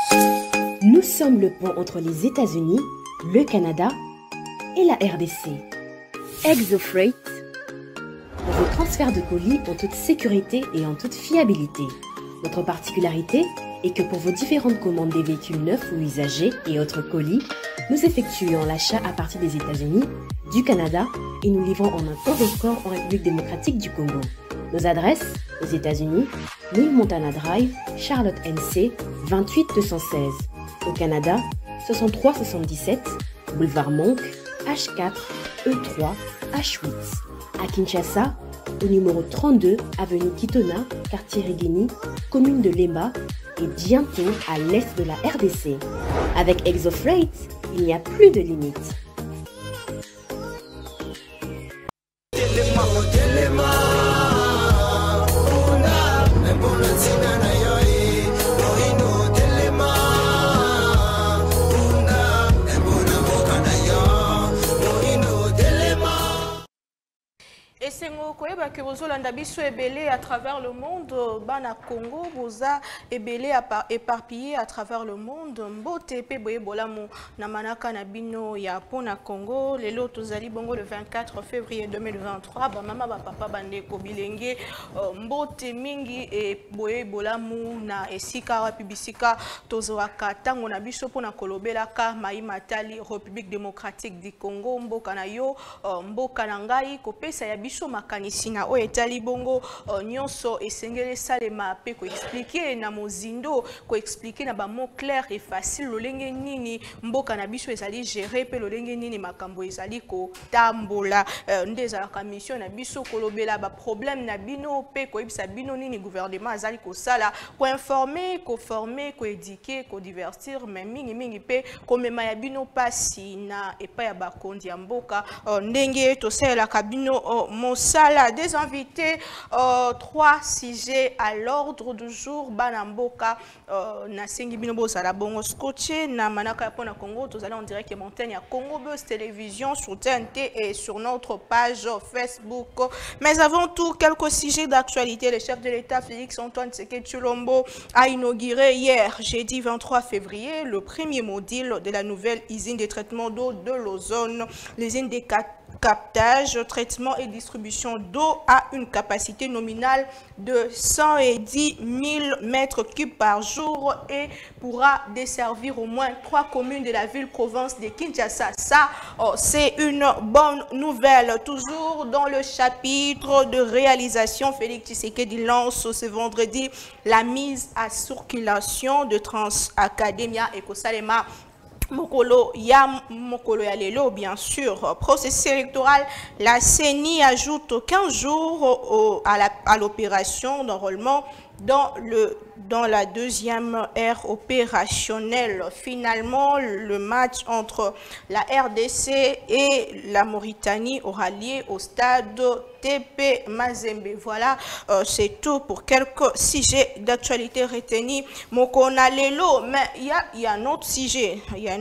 Nous sommes le pont entre les États-Unis, le Canada et la RDC. ExoFreight, pour vos transferts de colis en toute sécurité et en toute fiabilité. Notre particularité est que pour vos différentes commandes des véhicules neufs ou usagés et autres colis, nous effectuons l'achat à partir des États-Unis, du Canada et nous livrons en un temps record en République démocratique du Congo. Nos adresses, aux États-Unis, New Montana Drive, Charlotte NC, 28216. Au Canada, 6377, Boulevard Monk, H4, E3, H8. À Kinshasa, au numéro 32, avenue Kitona, quartier Rigini, commune de Lemba, et bientôt à l'est de la RDC. Avec ExoFreight, il n'y a plus de limites. Et c'est que vous avez à travers le monde, Bana Congo, vous a éparpillé à travers le monde. Mbote pe boye bolamu na manaka na bino ya pona Congo. Les lots tozali bongo le 24 février 2023. Ba mama ba papa bande ko bilenge mbote mingi e boye bolamu na esika wa pibisika tozwaka tango na biso pona kolobelaka mai matali République démocratique du Congo mboka na yo mboka na ngai kopesa ya biso makanisi na o etali bongo nyonso esengele salema pe ko expliquer na mozindo ko expliquer na ba mots clairs et facile lolenge nini mboka na biso ezali gérer pe lolenge nini makambo ezali ko tambola ndeza la mission na biso kolobela ba problème na bino pe ko ibisa bino nini gouvernement azali ko sala ko informer ko former ko éduquer ko divertir mais mingi pe ko mema ya bino pasi na epa ya bakondi ya mboka ndenge to sala kabino Mosala, des invités, 3 sujets à l'ordre du jour. Banamboka, Nasengi Binobo Salabongo Scotché, Namanaka Pona Congo, tous allons en direct et montagne à Congo Buzz Télévision sur TNT et sur notre page Facebook. Mais avant tout, quelques sujets d'actualité. Le chef de l'État, Félix-Antoine Tshisekedi Tshilombo, a inauguré hier, jeudi 23 février, le premier module de la nouvelle usine de traitement d'eau de l'ozone, l'usine des captage, traitement et distribution d'eau a une capacité nominale de 110 000 mètres cubes par jour et pourra desservir au moins 3 communes de la ville-province de Kinshasa. Ça, c'est une bonne nouvelle. Toujours dans le chapitre de réalisation, Félix Tshisekedi lance ce vendredi la mise à circulation de Transacademia et Kosalema. Mokolo ya lelo, bien sûr. Processus électoral, la CENI ajoute 15 jours à l'opération d'enrôlement dans la deuxième ère opérationnelle. Finalement, le match entre la RDC et la Mauritanie aura lieu au stade TP Mazembe. Voilà, c'est tout pour quelques sujets d'actualité retenus. Mokona lelo, mais il y a un autre sujet.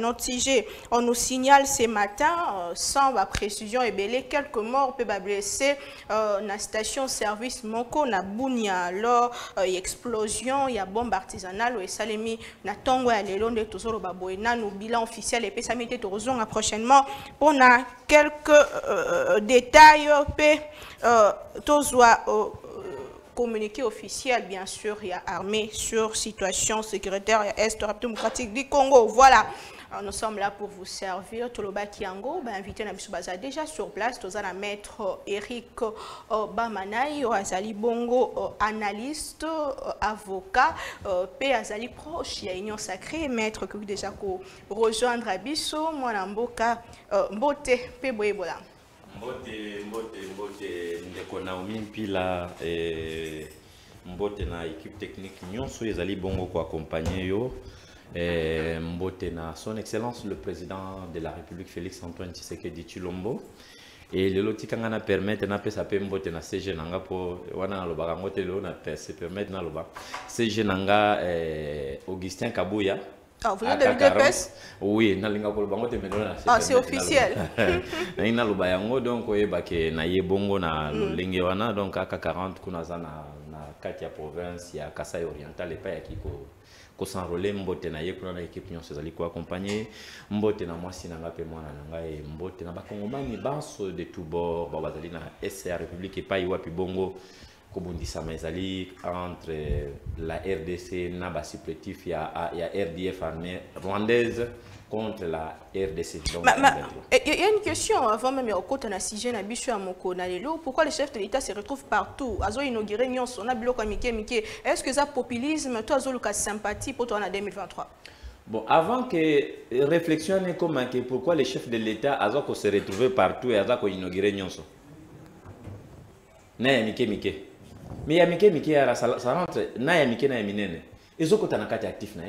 On nous signale ce matin, sans la précision et belé, quelques morts peuvent blessés dans la station-service Moko na Bunia. Alors, il y a explosion, il y a bombe artisanale, et Salemi na tongo ya lelo de tozoro baboena nous bilan officiel et pesamité torozon prochainement pour na quelques détails tozwa communiqué officiel, bien sûr, il y a armée sur situation sécuritaire Est démocratique du Congo. Voilà. Nous sommes là pour vous servir. Toloba Kiango, invité Nabisubaza déjà sur place. Nous allons mettre Eric Bamanay, Azali Bongo, analyste, avocat, P. Azali proche, il y a Union Sacrée, maître que déjà rejoindre Abisso, Mwanamboka, Mbote, P. Boébola. Mbote, ndeko Naomi Mpila, Mbote na équipe technique nyonso ezali bongo ko accompagner yo. Mbote na son excellence le président de la République Félix-Antoine Tshisekedi Tshilombo et le loti kanga na permettre na pesa pe mbote na CG nanga po wana na lobaka ngote lo na pesa permettre na loba CG nanga Augustin Kabuya. Ah, vous avez de l'UDPS? Oui, na linga ko bango te menona. Ah, c'est officiel. Na ina loba yango donc oyeba ke na ye bongo na lolenge wana donc aka 40 kuna za na kati ya province ya Kasai Oriental et pa ya kiko s'enrôler mbote na yekuna na équipe nyonso ezali ko accompagner mbote na mwasi na ngape mwana na ngai mbote na bakongomani banso de tout bord ba bazali na SR République epai wapi bongo kobundisama ezali entre la RDC na basupplétif ya RDF armée rwandaise contre la RDC. Il y a une question avant même au côté na sujet na biso ya moko na lelo, pourquoi le chef de l'État se retrouve partout azo inaugurer nyonso na biloko mike est-ce que ça populisme toi azo luka sympathie pour toi en 2023? Bon, avant que réflexion n'est comme que pourquoi le chef de l'État azo ko se retrouver partout et azo ko inaugurer nyonso na ya mike mais ya mike ya ça rentre na ya mike na ya minene ezoko tanakati actif na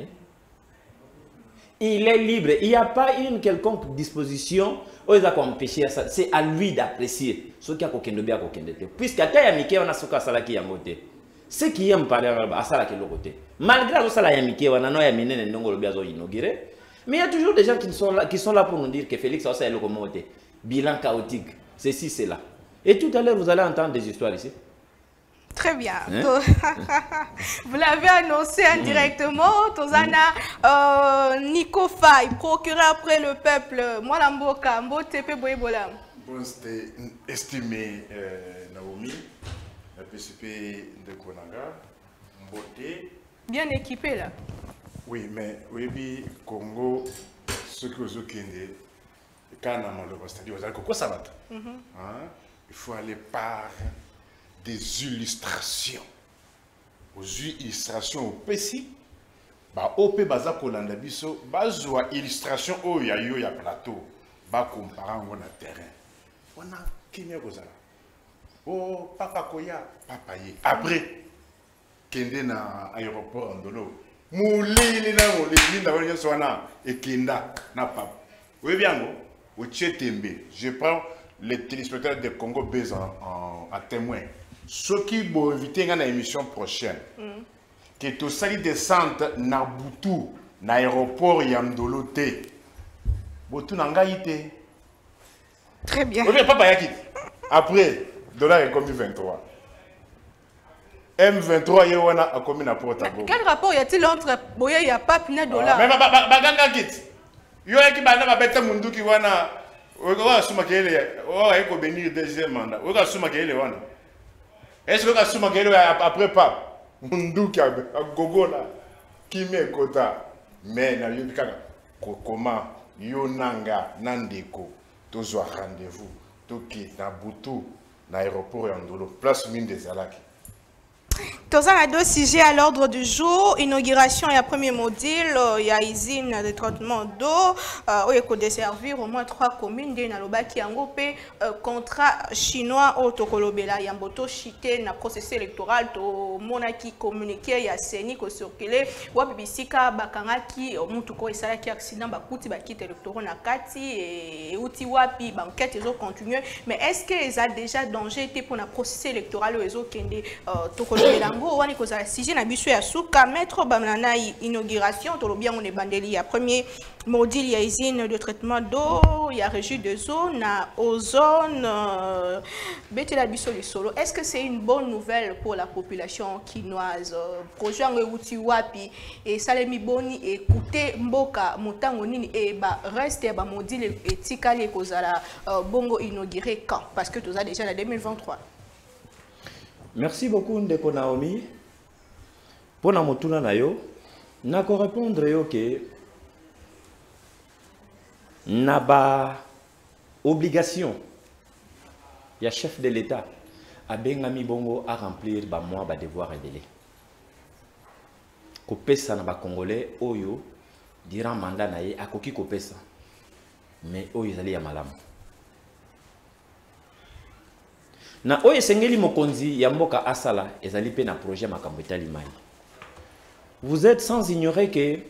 il est libre. Il n'y a pas une quelconque disposition où il a empêché ça. C'est à lui d'apprécier ce qui a kokendo bien kokendo. Puisque à taille amike on a soka salaki ya moté. Ce qui aime parler à salaki le côté. Malgré le salaki amike on a no ya minene ndongo lobia zo inauguré. Mais il y a toujours des gens qui sont là pour nous dire que Félix a ça le commoté. Bilan chaotique. Ceci c'est là. Et tout à l'heure vous allez entendre des histoires ici. Très bien. Hein? Vous l'avez annoncé indirectement. Tozana Nico Faye, procureur après le peuple. Moi, Lamboka, Mbotepe Boyebolam. Bon, c'était estimé Naomi, la PCP de Konaga, Mbote. Bien équipé là. Oui, mais oui, Congo, ce que vous avez c'est-à-dire que ça va. Il faut aller par des illustrations. Aux illustrations au PSI, OP baza kolanda biso, bazwa illustration o ya yo ya plateau, ba comparant on a terrain. On a Kenya kozala. Oh papa koya, papa ye. Après kende na aéroport Ndolo. Moulili na moulili na wanya swana et kenda na papa. Oui bien go, au Tchetembe. Je prends les téléspectateurs de Congo Base à témoin. Ceux qui vont inviter dans l'émission prochaine, que tu sali descente na Butu, na aéroport Yamdolo te. Butu nanga ite. Très bien. Oui, papa yakit. Après, dollar est commis 23. M23 yewana a commis na porte à quel rapport y a-t-il entre Boya et Pape na dollar? Mais baganga kit. Yo yaki bana ba beta mundu ki wana. Oga suma kele, o eko benir deuxième mandat. Oga suma kele wana. Est-ce que vous avez après pas Munduki a Gogola qui met quota mais na yobikaka comment yonanga nandeko tozwa rendez-vous toki na Butu na aéroport ya Ndolo place mine des Alaki. Tous les deux sujets à l'ordre du jour, inauguration et premier module, il y a usine de traitement d'eau, où il faut desservir au moins 3 communes de Nalobaki Angopé, contrat chinois au Tokolobela, Yamboto chité na processus électoral, to monaki communiqué, ya seni ko circulé, wabibisika bakangaki, mutuko esalaki accident, bakuti bakite électoraux na kati, et outi wapi, banquette, ils ont continué, mais est-ce qu'ils ont déjà danger pour la processus électoral ou ils ont kende Tokolobela? Belango wani kozala sujet na biso ya suka mettre banana inauguration to bien on est bandeli ya premier module ya usine de traitement d'eau ya régie de zone na ozone betela biso le solo. Est-ce que c'est une bonne nouvelle pour la population quinoise? Projet ngeuti wapi et salemi boni écouter mboka motango nini et ba reste ba module etikali kozala bongo inauguré quand parce que tout ça déjà en 2023. Merci beaucoup Ndeko Naomi. Pour na motuna na yo, na ko répondre yo que na ba obligation ya chef de l'État a bengami bongo à remplir ba mois ba devoir et délai. Ko pesa na ba congolais oyo durant mandat na ye akoki ko pesa. Mais oyo zali ya malamu. Na oye sengeli mokonzi ya mboka asala ezali pe na projet makambo etali mai. Vous êtes sans ignorer que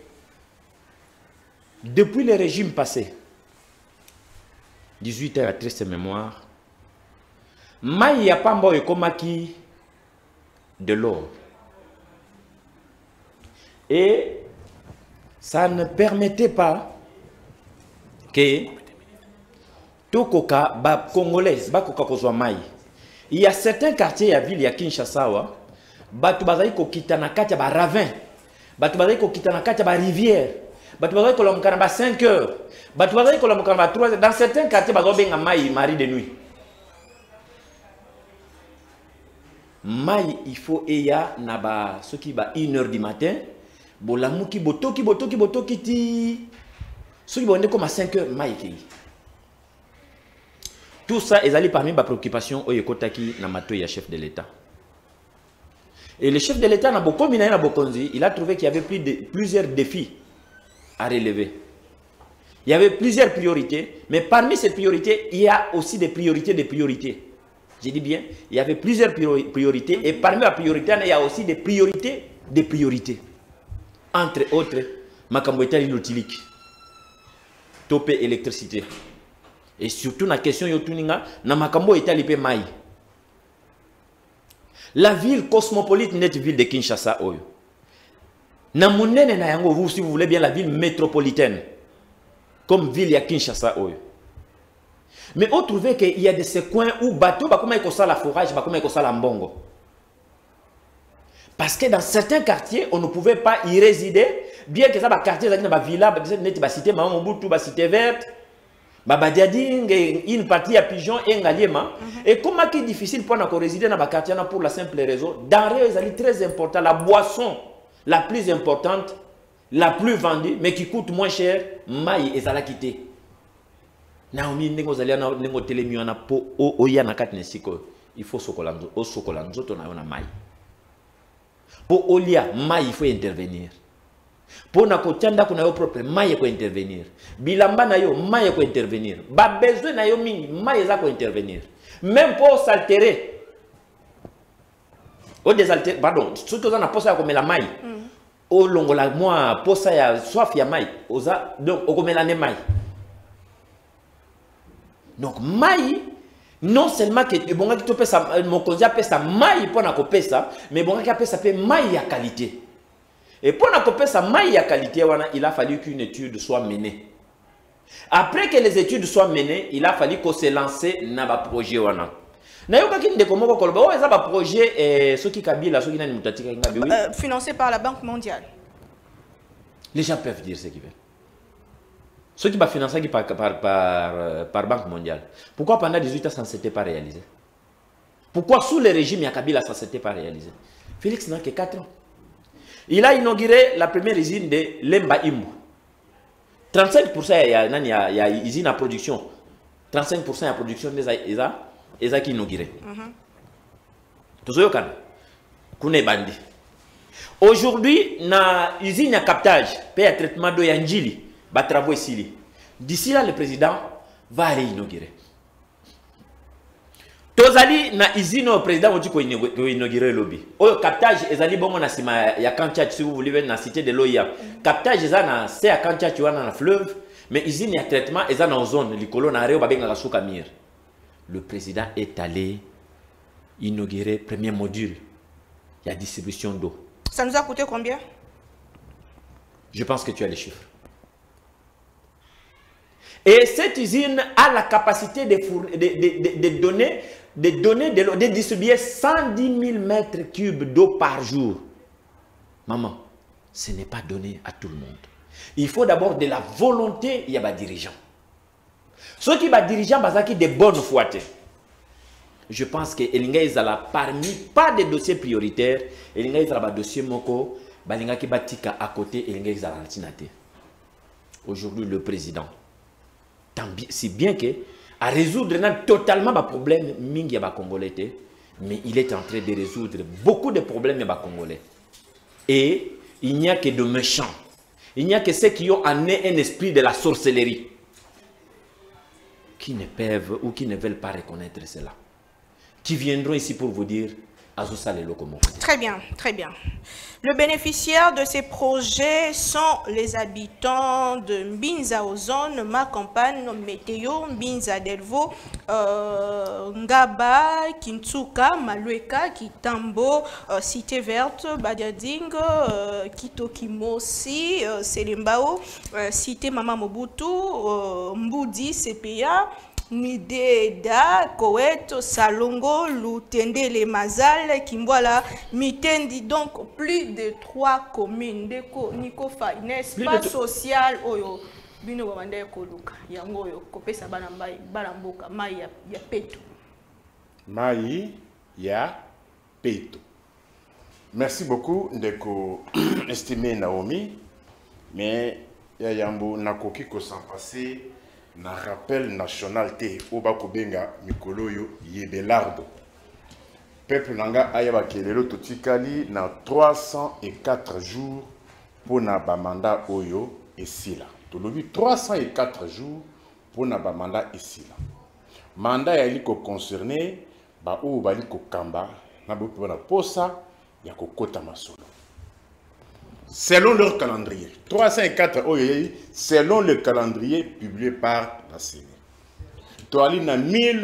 depuis le régime passé 18 heures à triste mémoire mai ya pamba ekomaki de l'or et ça ne permettait pas que tokoka ba congolais ba koka kozwa mai. Il y a certains quartiers à ville ya Kinshasa wa batu bazali ko kitana kati ba ravin bato bazali kokita na kati ya ba rivière, bato bazali kolamuka na ba 5 heures, bato bazali kolamuka na ba 3 heures. Dans certains quartiers bazobenga mai mari de nuit. Mai il faut eya na ba soki ba 1 heure du matin, bolamuki botoki ti soki bonde comme à 5 heures mai ki. Tout ça ezali parmi ba préoccupation oyo kotaki na mato ya chef de l'État. Et le chef de l'État na bokomi na bokonzi, il a trouvé qu'il y avait plusieurs défis à relever. Il y avait plusieurs priorités, mais parmi ces priorités, il y a aussi des priorités de priorités. J'ai dit bien, il y avait plusieurs priorités, et parmi les priorités, il y a aussi des priorités de priorités. Entre autres, makambo etali lotilik, topé électricité. Et surtout, la question yotuninga, na makambo etali pe mai. La ville cosmopolite net ville de Kinshasa, oyo. Na munene na yango, vous, si vous voulez bien, la ville métropolitaine, comme ville ya Kinshasa, oyo. Mais on trouvait qu'il y a de ces coins où bateau, bah, comment il y a la forage, bah, comment il y a la mbongo. Parce que dans certains quartiers, on ne pouvait pas y résider, bien que ça, bah, quartier, bah, villa, bah, cité Maman Mobutu, bah, cité verte, bah, une partie à Pigeon et Ngaliema. Et comment c'est difficile pour nous résider dans le quartier pour la simple raison, denrée est très important, la boisson la plus importante, la plus vendue, mais qui coûte moins cher, maï et ça l'a quitté. Naomi ndenge ozali na ndenge telemi wana po oya na kati nesiko il faut sokolanzo o sokolanzo to na mai po olia mai il faut intervenir po na kotanda kuna yo propre mai ko intervenir bilamba na yo mai ko intervenir ba besoin na yo mingi mai za ko intervenir même pour s'altérer o désaltérer pardon surtout na posa ko mela mai o longola moi posa ya soif ya mai oza donc o ko mela ne mai. Donc, maï, non seulement que bon qui topé ça, mon conseil appelle ça maï pour na copé ça, mais bon qui appelle ça fait maï à qualité. Et pour na copé ça maï à qualité, il a fallu qu'une étude soit menée. Après que les études soient menées, il a fallu qu'on se lance dans un projet wana. Na yoka ki ndeko moko koloba o eza ba projet ce qui kabila ce qui nani mutatika ngabe oui. Financé par la Banque mondiale. Les gens peuvent dire ce qu'ils veulent. Ceux qui va financer par Banque mondiale. Pourquoi pendant 18 ans ça ne s'était pas réalisé? Pourquoi sous le régime Yakabila ça ne s'était pas réalisé? Félix n'a que 4 ans. Il a inauguré la première usine de Lemba Imbu. 35% il y a usine à production. 35% à production des qui inauguré. Tozoyokan. Kune bandi. Aujourd'hui, na usine à captage, paye à traitement d'eau Yanjili. D'ici là, le président va réinaugurer. Tozali na usine au président va inaugurer le lobby. Au captage, ezali bongo na sima ya Kanchach si vous voulez na cité de l'Oya. Captage ezana c'est à Kanchach wana na fleuve, mais usine ya traitement ezana en zone likolo na reo babenga suka mir. Le président est allé inaugurer premier module. Il y a distribution d'eau. Ça nous a coûté combien? Je pense que tu as les chiffres. Et cette usine a la capacité de donner de distribuer 110 000 mètres cubes d'eau par jour. Maman, ce n'est pas donné à tout le monde. Il faut d'abord de la volonté, il y a des dirigeants. Ceux qui sont dirigeants, ils ont de bonnes foi. Je pense que Elinga est parmi pas des dossiers prioritaires. Elinga est un dossier moko, Balinga qui batika à côté, Elinga est aujourd'hui le président. Si bien que à résoudre totalement les problèmes mingi ya congolais, mais il est en train de résoudre beaucoup de problèmes ya congolais. Et il n'y a que de méchants. Il n'y a que ceux qui ont un esprit de la sorcellerie qui ne peuvent ou qui ne veulent pas reconnaître cela. Qui viendront ici pour vous dire très bien, très bien. Le bénéficiaire de ces projets sont les habitants de Mbinza Ozone, ma campagne, Météo, Mbinza Delvo, Ngaba, Kintsuka, Malueka, Kitambo, Cité Verte, Badiading, Kitokimosi, Selembao, Cité Mama Mobutu, Mboudi, CPA, Mideda, Koweto, Salongo, Lutendele, Mazal, Kimbola, Mitendi, donc plus de 3 communes. Nico fa, un espace social, Oyo, Bino Wande Koluka, Yango, Kopesa Banambai, Baramboka, Maya, ya Peto. Maï, ya Peto. Merci beaucoup, Ndeko, estimé Naomi, mais ya Yambo Nakoki ko s'en passer. Na rappel national te Obako Benga Mikoloyo Yebelardo. Peuple nanga ayaba kelelo totikali na 304 jours pour na ba mandat oyo esila. Tolobi 304 jours pour na ba mandat esila. Mandat ya liko concerné ba o bali ko kamba na bo na posa ya kokota masolo. Selon leur calendrier, 304 OEI, selon le calendrier publié par la CENI. Toali na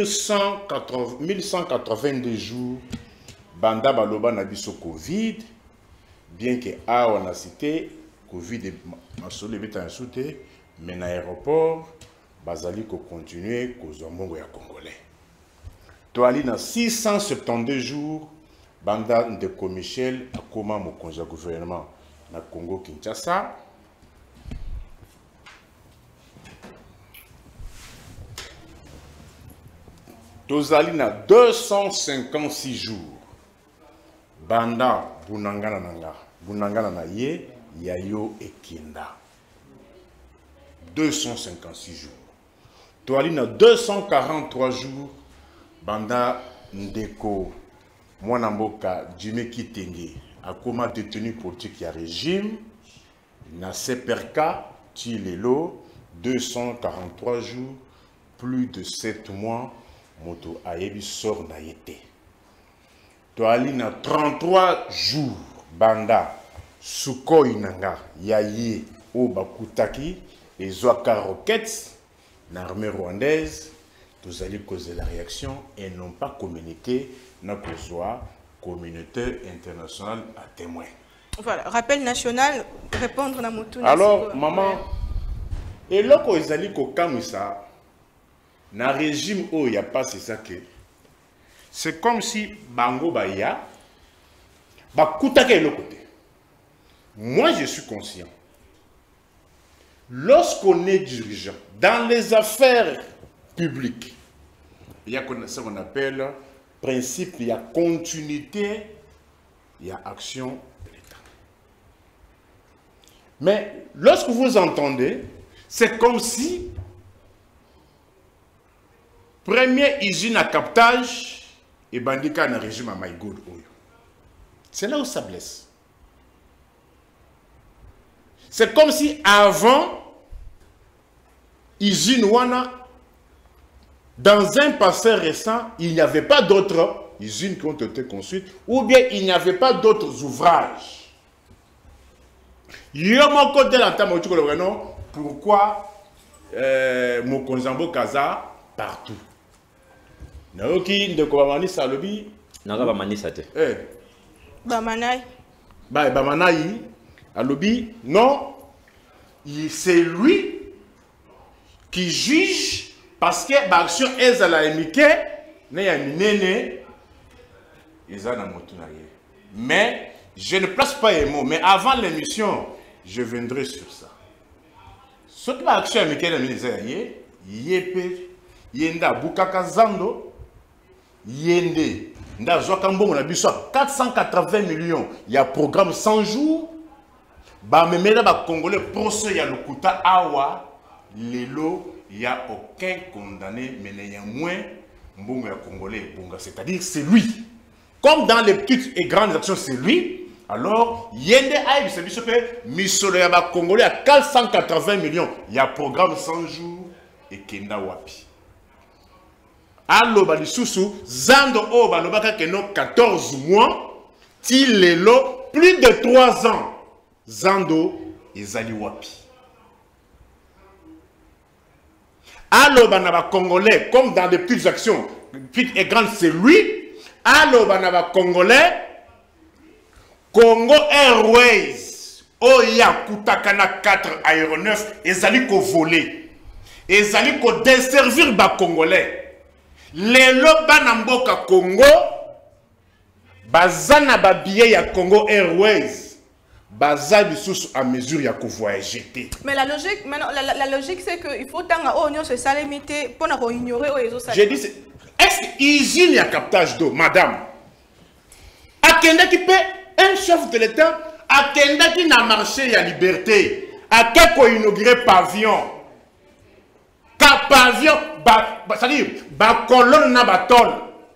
1182 jours, Banda Baloba na biso Covid, bien que a on a cité Covid et Masolo est en soute, mais na aéroport, Bazali ko continuer ko mbongo ya Congolais. Toali na 672 jours, Banda Ndeko Michel a comment mon conseil gouvernement na Congo Kinshasa. Tozali na 256 jours. Banda Bunangana Nanga. Bunangana na ye, Yayo et Kinda. 256 jours. Tozali na 243 jours. Banda Ndeko Mwanamboka Jimé Kitenge. A comment détenu politique y a régime, na Seperka, Tilelo, 243 jours, plus de 7 mois, moto ayebi sort na yete. Toali na 33 jours, Banda, Sukhoi nanga, Yaye, Obakutaki, et Zoaka Rockets, l'armée rwandaise, tous allez causer la réaction et n'ont pas communiqué, n'a besoin communauté internationale à témoin. Voilà, rappel national, répondre à mon tour. Alors, maman, et là, quand ils allaient comme ça, dans le régime où il n'y a pas, c'est ça que c'est comme si Bango Baya, Bakutake est l'autre côté. Moi, je suis conscient. Lorsqu'on est dirigeant dans les affaires publiques, il y a ce qu'on appelle principe, il y a continuité, il y a action de l'État. Mais lorsque vous entendez, c'est comme si première usine à captage et bandika dans le régime à Maïgoud. C'est là où ça blesse. C'est comme si avant, usine Wana, dans un passé récent, il n'y avait pas d'autres usines qui ont été construites, ou bien il n'y avait pas d'autres ouvrages. Pourquoi Mokonzambo Kaza partout? Naoki de Kobamani Salobi. Naga Bamani Sate. Bamanai. Bamanai. Alobi. Non. C'est lui qui juge. Parce que l'action est à la MIK, mais je ne place pas les mots. Mais avant l'émission, je viendrai sur ça. Ce que l'action est à Yenda Bukaka Zando, Yende, Nda Zokambo, on a vu ça 480 millions. Il y a un programme 100 jours. Bah, mais là, Congolais, procès, il y a le Kuta Awa, Lelo. Il n'y a aucun condamné, mais il y a moins Mbonga Congolais. C'est-à-dire c'est lui. Comme dans les petites et grandes actions, c'est lui. Alors, Yende Aïb, c'est lui qui fait Misolo Yaba Congolais à 480 millions. Il y a un programme 100 jours et Kenda Wapi. Allo Balissousou, Zando O Balobaka Keno 14 mois, Tilelo, plus de 3 ans. Zando et Zali Wapi. Allo Banaba Congolais, comme dans des petites actions, petites et grandes, c'est lui. Allo Banaba Congolais, Congo Airways, Oya Kutakana 4 aéronefs, et Zaliko volé. ezali ko desservir ba Congolais. Lelo bana mboka Congo bazana ba billet ya Congo Airways. Baza bisusu à mesure ya ko voyager. Mais la logique maintenant la logique c'est que il faut tanga o nyo se salemité pour na ko ignorer o ezo J'ai dit est-ce usine ya captage d'eau madame. Akenda qui paie un chef de l'État akenda qui na marché ya liberté. À quel ko inaugurer pavillon. Ka pavillon c'est-à-dire ba colonne na batol.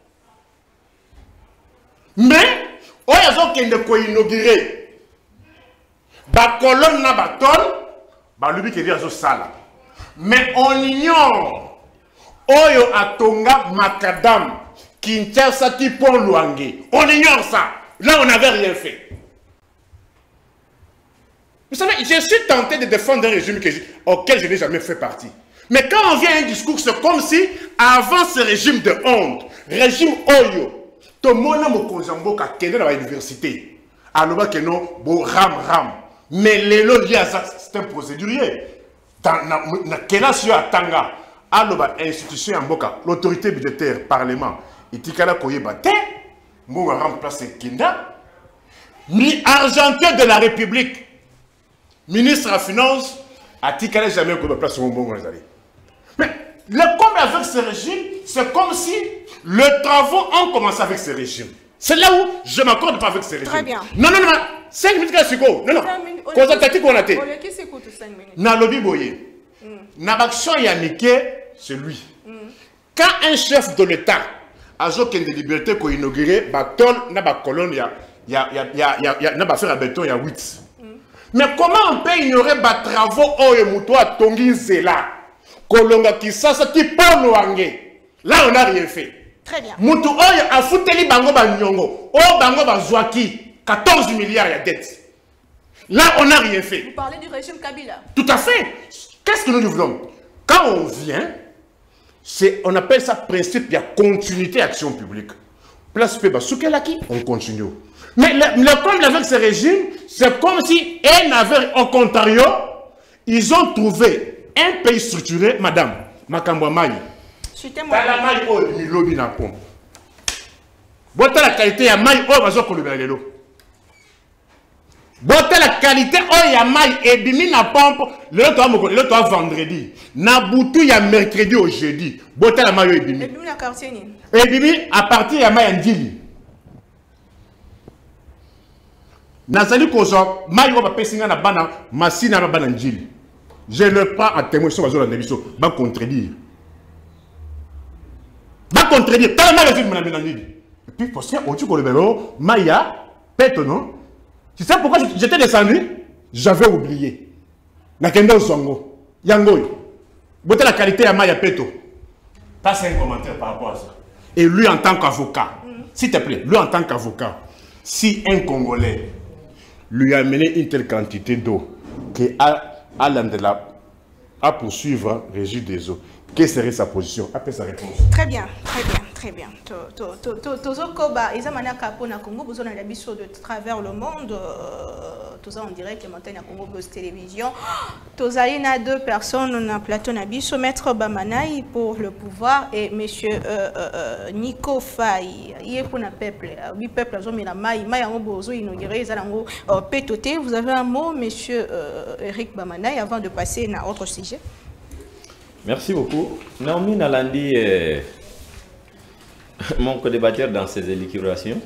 Mais o yazo kende ko inaugurer ba colonne na batol ba lubi ke yazo sala. Mais on ignore oyo atonga Macadam Kinshasa tipo Luange. On ignore ça. Là on n'avait rien fait. Vous savez, je suis tenté de défendre un régime auquel je n'ai jamais fait partie. Mais quand on vient à un discours, c'est comme si, avant ce régime de honte, régime Oyo, tout le monde a dit à l'université, alors que non, bon, ram. Mais les lots liés à ça, c'est un procédurier. Dans la Tanga, alors institution en boka, l'autorité budgétaire, parlement, et Tikala Koyebate, moi remplace Kinda, ni argenté de la République. Ministre à Finance, a Tikala jamais qu'on place sur mon bon. Mais le combat avec ce régime, c'est comme si le travaux ont commencé avec ce régime. C'est là où je m'accorde pas avec ce régime. Très bien. Non, 5 minutes à Siko. Non. Cause tactique on a été. Qui s'écoute 5 minutes? Na lobby boye. Nabaksho Yanniké, c'est lui. Quand un chef de l'État a joué de liberté qu'on inauguré, batol na ba colonne na ba faire à béton il y a 8. Mais comment on peut ignorer les travaux oyo muto a tongi zela kolonga kisasa ti polo wange? Là on n'a rien fait. Très bien. Muto oyo a fouteli bango ba nyongo o bango ba zwaki 14 milliards ya dette. Là on n'a rien fait. Vous parlez du régime Kabila. Tout à fait. Qu'est-ce que nous voulons? Quand on vient, on appelle ça principe de continuité action publique. Place Peba Soukelaki, on continue. Mais le problème avec ce régime, c'est comme si un avait au contrario, ils ont trouvé un pays structuré, madame, Makambwa Maï. Citez-moi. La Maï, oh, il lobby na pompe. Bota la qualité ya Maï, oh, bazo kolobela lelo. Bota la qualité, oh, ya Maï, et bimi na pompe, le toi vendredi. Na boutou ya mercredi au jeudi. Bota la Maï, et bimi. Et bimi na quartier ni. Et bimi, à partir ya Maï, Ndili. Nazali kozo mayo ba pesinga na bana masina na bana njili. Je ne prends à témoin sur bazo la nebiso ba contredire. Ba contredire ta ma les na njili. Et puis pour ça otu ko le belo maya peto non. Tu sais pourquoi j'étais descendu? J'avais oublié. Na kendo zongo. Yango. Bote la qualité ya maya peto. Passe un commentaire par rapport à ça. Et lui en tant qu'avocat, s'il te plaît, lui en tant qu'avocat, si un Congolais lui a amené une telle quantité d'eau à poursuivre Régis des eaux, quelle serait sa position? Après sa réponse. Très bien. Tozokoba, ils ont mané à Capona Congo, besoin d'un abisso de travers le monde, tout ça en direct, les montagnes à Congo, Buzz Télévision. Tozaïna 2 personnes, on a plateau Nabisso, Maître Bamanaï pour le pouvoir et Monsieur Nico Faye. Il est pour le peuple. Oui, peuple, ils ont mis la maille, maille en bozo, inauguré, ils ont pétoté. Vous avez un mot, Monsieur Eric Bamanaï, avant de passer à autre sujet. Merci beaucoup. Naomi Nalandi mon co-débatteur dans ses élucubrations,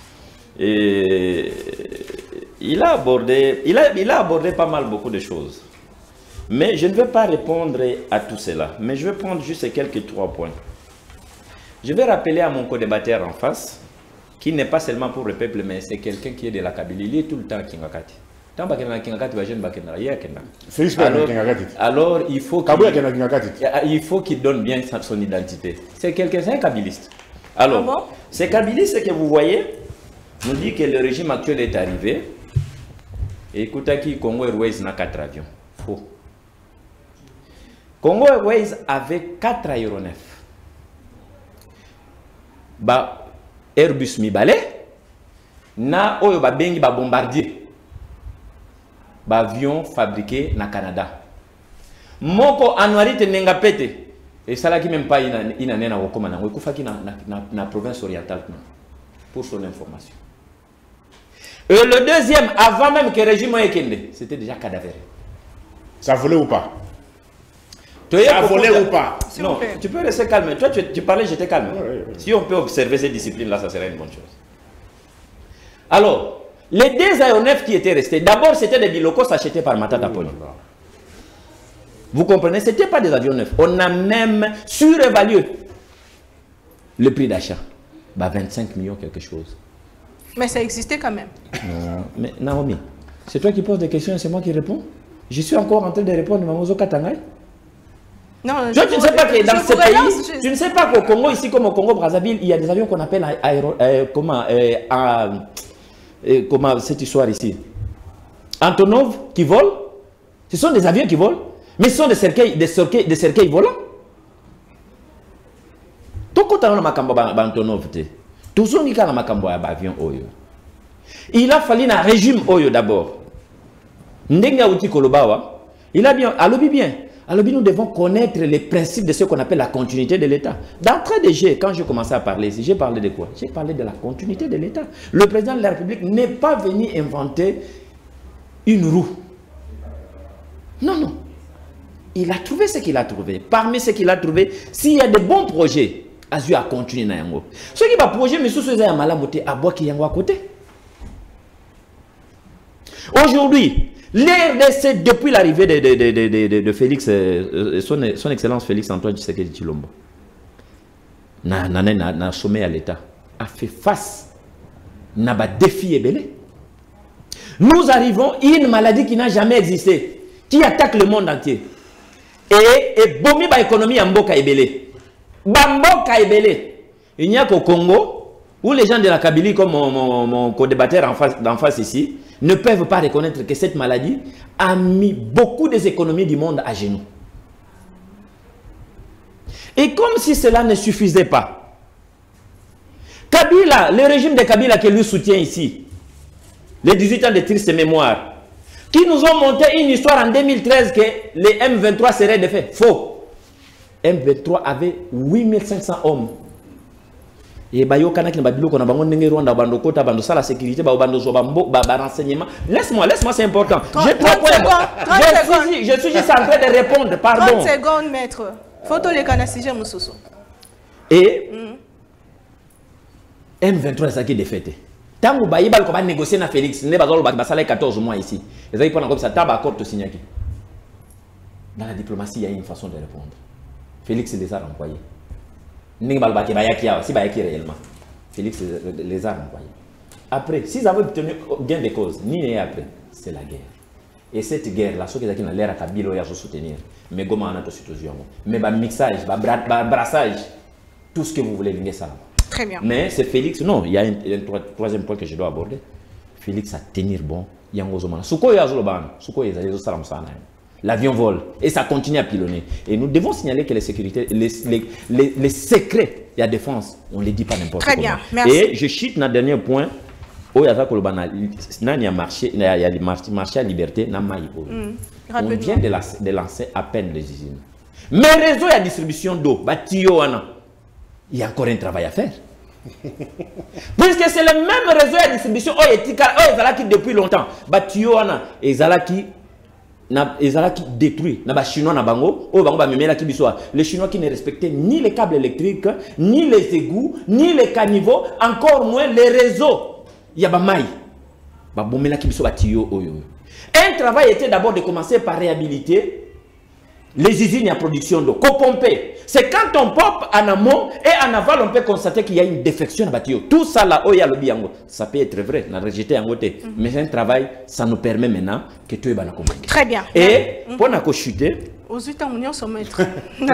et il a abordé pas mal beaucoup de choses, mais je ne vais pas répondre à tout cela, mais je vais prendre juste quelques 3 points. Je vais rappeler à mon co-débatteur en face qui n'est pas seulement pour le peuple, mais c'est quelqu'un qui est de la Kabylie, il est tout le temps Kingakati. Alors il faut qu'il donne bien son identité. C'est quelqu'un, c'est un kabbyliste. Alors, ces kabylistes que vous voyez nous dit que le régime actuel est arrivé. Et Koutaki, Congo Airways n'a 4 avions. Faux. Congo Airways avait 4 aéronefs. Airbus Mibale, na oyo bengi bombardier. Avion fabriqué na Canada. moko anuarite nenga pete et ça là qui même pas ina nena wokoma nango ekufaki na province orientale pour son information. Et le deuxième, avant même que le régime ait kende, c'était déjà cadavéré. Ça volait ou pas? Ça volait ou pas? Non, tu peux rester calme. Toi, tu parlais, j'étais calme. Ouais. Si on peut observer ces disciplines-là, ça serait une bonne chose. Alors, les deux aéronefs qui étaient restés, d'abord, c'était des bilocos achetés par Matata Poli. Vous comprenez? Ce n'était pas des avions neufs. On a même surévalué le prix d'achat. Bah, 25 millions quelque chose. Mais ça existait quand même. Non, mais Naomi, c'est toi qui poses des questions et c'est moi qui réponds. Je suis encore en train de répondre à Mamozo Katangay. Non, toi, tu ne sais pas que dans ce pays, tu ne sais pas qu'au Congo, ici comme au Congo-Brazzaville, il y a des avions qu'on appelle comment cette histoire ici, Antonov qui volent. Ce sont des avions qui volent, mais ce sont des cercueils volants. Tout le temps, on a Antonov. Il a fallu un régime Oyo d'abord. Il a bien, nous devons connaître les principes de ce qu'on appelle la continuité de l'État. D'entrée de jeu, quand j'ai commencé à parler ici, j'ai parlé de quoi? J'ai parlé de la continuité de l'État. Le président de la République n'est pas venu inventer une roue. Non, non. Il a trouvé ce qu'il a trouvé. Parmi ce qu'il a trouvé, s'il y a de bons projets, Azu a continué na yango. Ce qui va projet, mais sous ce à malamoté à bois qui yango à côté. Aujourd'hui, l'RDC, depuis l'arrivée de Félix, son Excellence Félix Antoine Tshisekedi Tshilombo, na sommet à l'État, a fait face à un défi ébélé. Nous arrivons à une maladie qui n'a jamais existé, qui attaque le monde entier. Et bomi ba économie en mboka ébélé. Bamboka Ebele. Il n'y a qu'au Congo où les gens de la Kabylie, comme mon co-débatteur d'en face ici, ne peuvent pas reconnaître que cette maladie a mis beaucoup des économies du monde à genoux. Et comme si cela ne suffisait pas, Kabila, le régime de Kabila qui lui soutient ici, les 18 ans de triste mémoire, qui nous ont monté une histoire en 2013 que les M23 seraient défaits. Faux. M23 avait 8500 hommes. Et la sécurité, renseignement. Laisse-moi, c'est important. J'ai 3 points. Je suis juste en train de répondre, pardon. 30 secondes, maître. Photo les canasijens Moussousou. Et M23 est qui défaité. Tant que vous avez négocié avec Félix, vous avez 14 mois ici. Vous avez comme ça, accord de signer. Dans la diplomatie, il y a une façon de répondre. Félix les a renvoyés. Réellement. Félix les a renvoyés. Après, s'ils avaient obtenu gain de cause, ni après, c'est la guerre. Et cette guerre-là, ceux qui ont l'air à Kabila, ils ont soutenir. Mais comment on a tout situation? Mais mixage, brassage, tout ce que vous voulez, venir ça. Très bien. Mais c'est Félix, non, il y a un troisième point que je dois aborder. Félix a tenir bon. Il y a un gros moment. Souko l'avion vole et ça continue à pilonner. Et nous devons signaler que les sécurités, les secrets de la défense, on ne les dit pas n'importe comment. Très bien, merci. Et je chute dans le dernier point. Il y a marché à liberté. On vient de lancer à peine les usines. Mais réseau de distribution d'eau, il y a encore un travail à faire. Puisque c'est le même réseau de distribution qui depuis longtemps. Ils ont détruit les Chinois na bango, les Chinois qui ne respectaient ni les câbles électriques, ni les égouts, ni les caniveaux, encore moins les réseaux. Il y a un travail était d'abord de commencer par réhabiliter les usines à production d'eau, co-pomper. C'est quand on pompe en amont et en aval, on peut constater qu'il y a une défection à bâtir. Tout ça là, ça peut être vrai, on a rejeté en côté. Mais un travail, ça nous permet maintenant que tout est bien compris. Très bien. Et pour nous chuter, aux États Unis, on se mettre.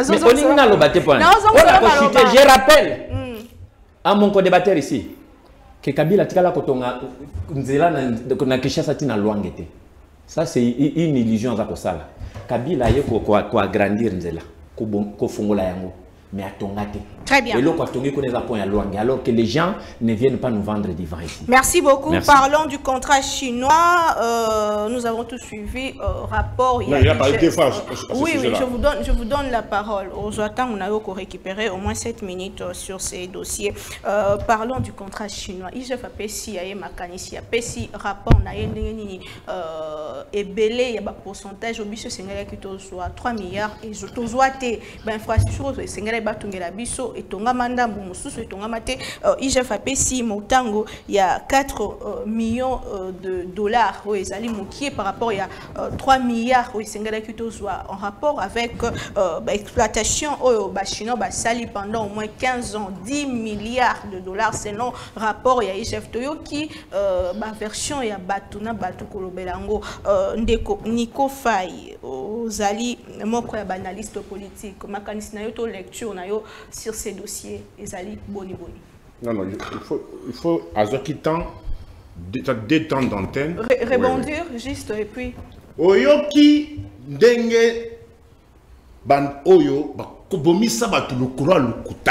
Je rappelle à mon co-débatteur ici que Kabila Tikala Kotonga Nzela na Kishasa Tina Luangete. Ça, c'est une illusion. Kabila a agrandir Nzela, ko fungola yango. mais à Tongate. Très bien. Et alors que les gens ne viennent pas nous vendre des vins ici. Merci beaucoup. Merci. Parlons du contrat chinois. Nous avons tous suivi rapport. Il a parlé deux fois. Oui, je vous donne la parole. Aux attentes, on a récupéré au moins 7 minutes sur ces dossiers. Parlons du contrat chinois. Il a fait si il y a mécanisme, il y a rapport, il y a belé, il y a un pourcentage au biso sengala qui soit 3 milliards et je soit té infrastructure sengala ba tungela biso et tonga manda mususu et tonga mate IGF a si motango il y a 4 millions de dollars oui ezali mokie par rapport il y a 3 milliards oui sengala qui soit en rapport avec exploitation au chinois ba sali pendant au moins 15 ans 10 milliards de dollars selon rapport il y a IGF Toyo qui version ya batuna batu kolobelango ndeko Nico Faye ozali moko ya analyste politique makanisi na yo to lecture na yo sur ces dossiers ezali boni. Non, il faut azoki temps deux temps d'antenne rebondir juste et puis oyoki ndenge ban oyo ba kobomisa batu lokura lokuta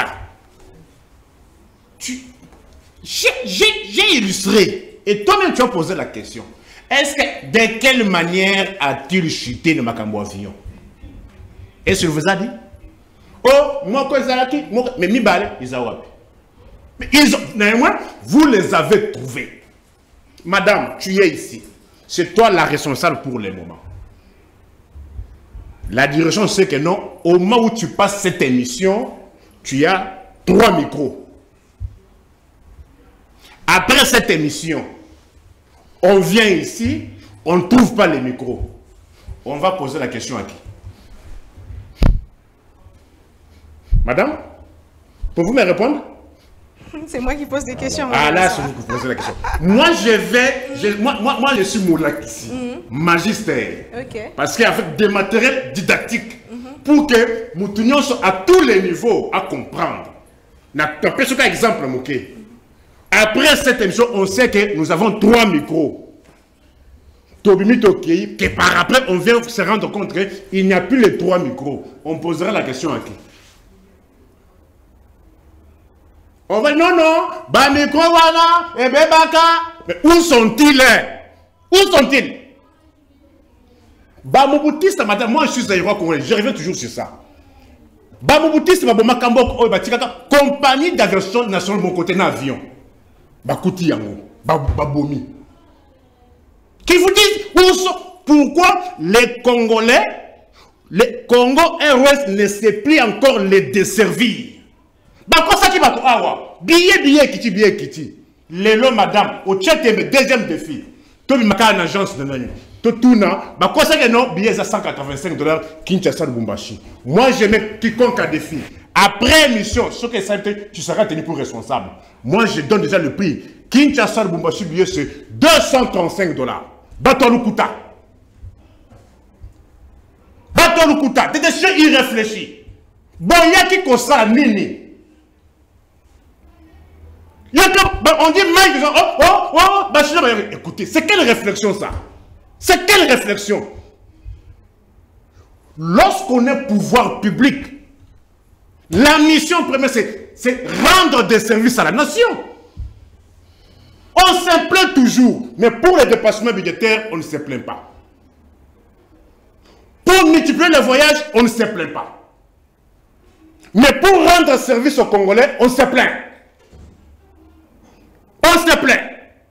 j'ai illustré et toi-même tu as posé la question. Est-ce que, de quelle manière a-t-il chuté le Makambo avion? Est-ce qu'il vous a dit? Oh, moi, mais Mibale, ils ont. Mais ils ont, néanmoins, vous les avez trouvés. Madame, tu es ici. C'est toi la responsable pour le moment. La direction sait que non, au moment où tu passes cette émission, tu as 3 micros. Après cette émission, on vient ici, on ne trouve pas les micros. On va poser la question à qui? Madame, pouvez-vous me répondre? C'est moi qui pose des questions. Ah là, c'est vous qui posez la question. Moi, je suis moulak ici, magistère. Okay. Parce qu'avec des matériels didactiques, pour que nous tenions à tous les niveaux à comprendre. Exemple, Mouké. Après cette émission, on sait que nous avons 3 micros. Que par après, on vient se rendre compte qu'il n'y a plus les 3 micros. On posera la question à qui? On va non, ba micro wana, et bebaka. Mais où sont-ils? Où sont-ils? Ba moboutiste, madame, moi je suis zaïrois congolais, je reviens toujours sur ça. Ba moboutiste, ba bomakambok, compagnie d'aviation nationale, mon côté d'avion. Bakouti yango, babomi. Qui vous disent pourquoi les Congolais, les Congo Airways ne sait plus encore les desservir. Bako ça qui va awa, billet kiti. Lelo madame, au tchèque deuxième défi. Tobi maka en agence de nani. Totuna, bako ça que non, billet à $185 Kinshasa Lubumbashi. Moi je mets quiconque à défi. Après émission, ce que ça tu seras tenu pour responsable. Moi, je donne déjà le prix. Kinshasa Lubumbashi billet, c'est $235. Bato Lukuta. Bato Lukuta. Des décisions irréfléchies. Bon, il y a qui comme ça, Nini. On dit écoutez, c'est quelle réflexion ça? C'est quelle réflexion? Lorsqu'on est pouvoir public, la mission première, c'est rendre des services à la nation. On se plaint toujours, mais pour les dépassements budgétaires, on ne se plaint pas. Pour multiplier les voyages, on ne se plaint pas. Mais pour rendre service aux Congolais, on se plaint. On se plaint.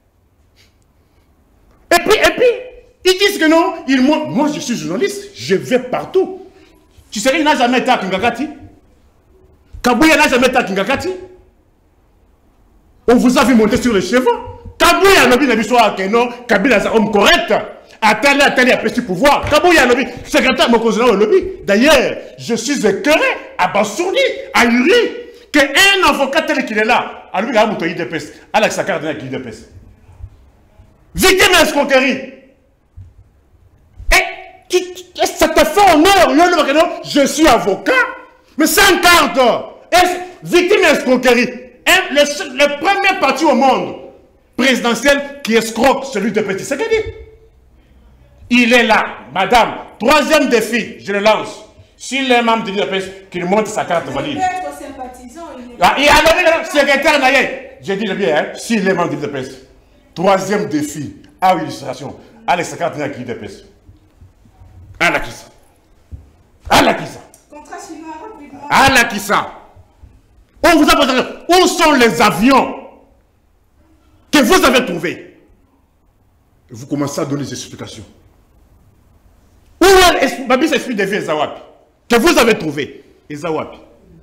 Et puis, ils disent que non, moi je suis journaliste, je vais partout. Tu sais, il n'a jamais été à Kingakati. Kabouya n'a jamais été à Kingakati. On vous a vu monter sur les chevaux. Kabouya n'a pas soit que non, Kabila est un homme correct. Attendez, a pris pouvoir. Kabouya n'a pas secrétaire Mokozona au lobby. D'ailleurs, je suis écœuré, abasourdi, ahuri, qu'un avocat tel qu'il est là, à lui, il a un IDPS, Alex Sakar avec l'IDPS. Victime d'escroquerie. Et ça te fait honneur, je suis avocat, mais c'est un quart. Victime d'escroquerie. Le premier parti au monde présidentiel qui escroque celui de Petit Sekedi. Il est là, madame. Troisième défi, je le lance. Si les membres de l'IDPS, qu'il monte sa carte valide. Il y a le secrétaire Naye. J'ai dit le bien, hein, s'il est membre de l'UDPS. Troisième défi, à l'illustration. À les secrétaires qui l'UDPS. À la Kissa. À la Kissa. À la Kissa. On vous a posé. Où sont les avions que vous avez trouvés? Vous commencez à donner des explications. Où est Babis Esprit de vie Ezawapi que vous avez trouvé? Ezawapi.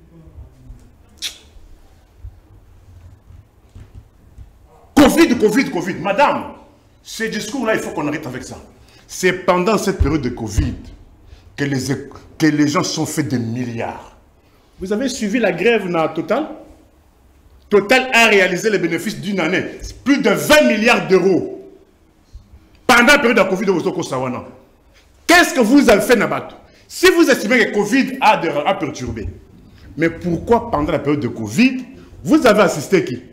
Covid. Madame, ce discours-là, il faut qu'on arrête avec ça. C'est pendant cette période de Covid que les gens sont faits des milliards. Vous avez suivi la grève dans Total? Total a réalisé les bénéfices d'une année. Plus de 20 milliards d'euros. Pendant la période de Covid, qu'est-ce que vous avez fait, Nabato? Si vous estimez que Covid a perturbé, mais pourquoi pendant la période de Covid, vous avez assisté qui?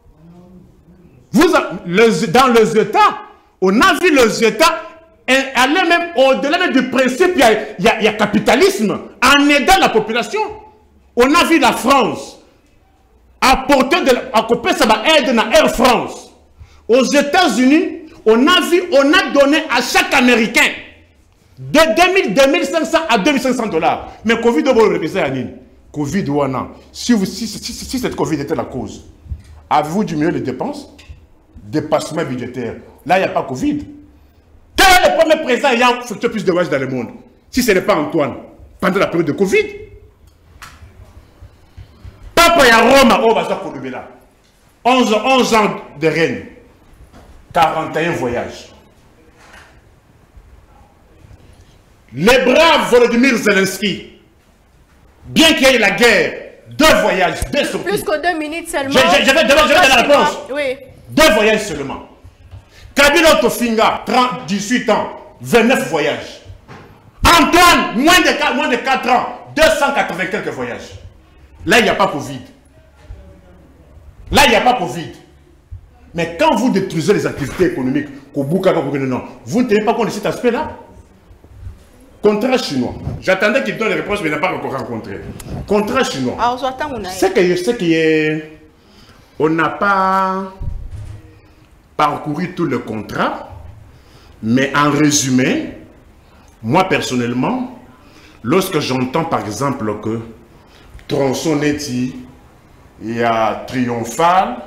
Dans les États, on a vu les États aller même au-delà même du principe, il y a capitalisme en aidant la population. On a vu la France apporter sa aide dans Air France. Aux États-Unis, on a donné à chaque Américain de 2500 à 2500 $. Mais Covid, Covid, si cette Covid était la cause, avez-vous diminué les dépenses? Dépassement budgétaire. Là, il n'y a pas Covid. Quel est le premier président ayant fait plus de voyages dans le monde? Si ce n'est pas Antoine, pendant la période de Covid. Papa y a Rome, oh, bah, ça, 11 ans de règne. 41 voyages. Les braves Volodymyr Zelensky, bien qu'il y ait la guerre, 2 voyages, 2 sorties. Plus que 2 minutes seulement. J'avais la réponse. Oui. 2 voyages seulement. Kabila Tofinga, 18 ans, 29 voyages. Antoine, moins de 4 ans, 280 quelques voyages. Là, il n'y a pas Covid. Là, il n'y a pas Covid. Mais quand vous détruisez les activités économiques, vous ne tenez pas compte de cet aspect-là. Contrat chinois. J'attendais qu'il donne les réponses, mais il n'a pas encore rencontré. Contrat chinois. Alors, j'attends mon avis. C'est que je sais qu'on n'a pas parcouru tout le contrat, mais en résumé, moi personnellement, lorsque j'entends par exemple que tronçon Neti, il y a Triomphal,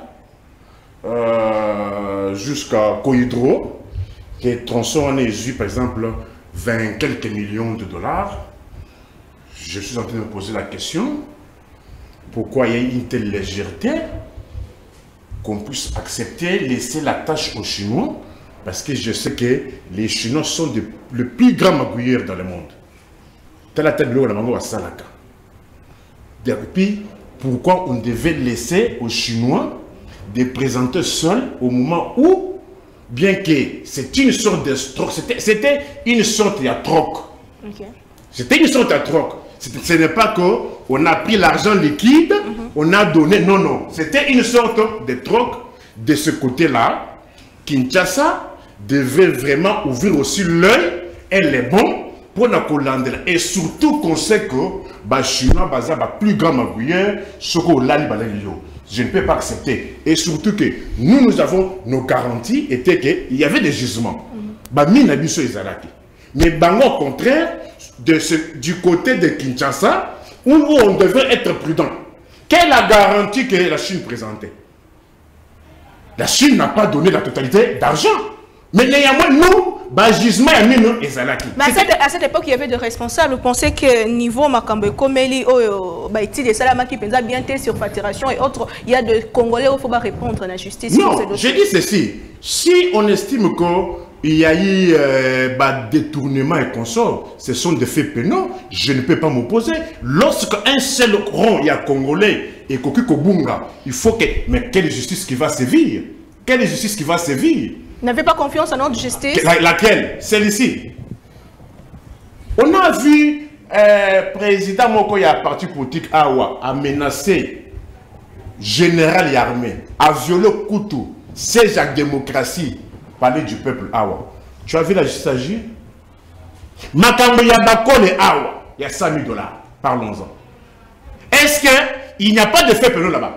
jusqu'à Cohydro, que tronçon en Égypte, par exemple, 20 quelques millions de $, je suis en train de me poser la question, pourquoi il y a une telle légèreté qu'on puisse accepter, laisser la tâche aux Chinois, parce que je sais que les Chinois sont le plus grand magouilleurs dans le monde. Telle la tête de l'eau, la mango à Salaka. Depuis, pourquoi on devait laisser aux Chinois de présenter seuls au moment où, bien que c'est une sorte de troc, c'était une sorte de troc. Okay. C'était une sorte de troc. Ce n'est pas qu'on a pris l'argent liquide, on a donné. Non, non. C'était une sorte de troc. De ce côté-là, Kinshasa devait vraiment ouvrir aussi l'œil et les bons pour la Colande. Et surtout qu'on sait que les Chinois sont plus grand magouilleur, je ne peux pas accepter. Et surtout que nous avons nos garanties, étaient qu'il y avait des gisements. Mais au contraire, du côté de Kinshasa, où on devait être prudent. Quelle est la garantie que la Chine présentait? La Chine n'a pas donné la totalité d'argent. Mais néanmoins, nous, gisement et nous, mais à cette époque, il y avait des responsables. Vous pensez que niveau Makambe Komeli, des Salama qui pensaient bien sur facturation et autres, il y a des Congolais où il faut répondre à la justice. Non, je dis ceci. Si on estime qu'il y a eu détournement et consort, ce sont des faits pénaux, je ne peux pas m'opposer. Lorsqu'un seul rond, il y a Congolais et Koki Kobunga, il faut que... Mais quelle justice qui va sévir? Quelle justice qui va sévir? N'avez pas confiance en notre justice? Laquelle? Celle-ci. On a vu président Mokoya, parti politique Awa, a menacé général et armée, a violé Koutou, siège à démocratie, parler du peuple Awa. Tu as vu la justice agir? Makambo Yabako et Awa, il y a 100 000 $. Parlons-en. Est-ce que il n'y a pas de fait pénal là-bas.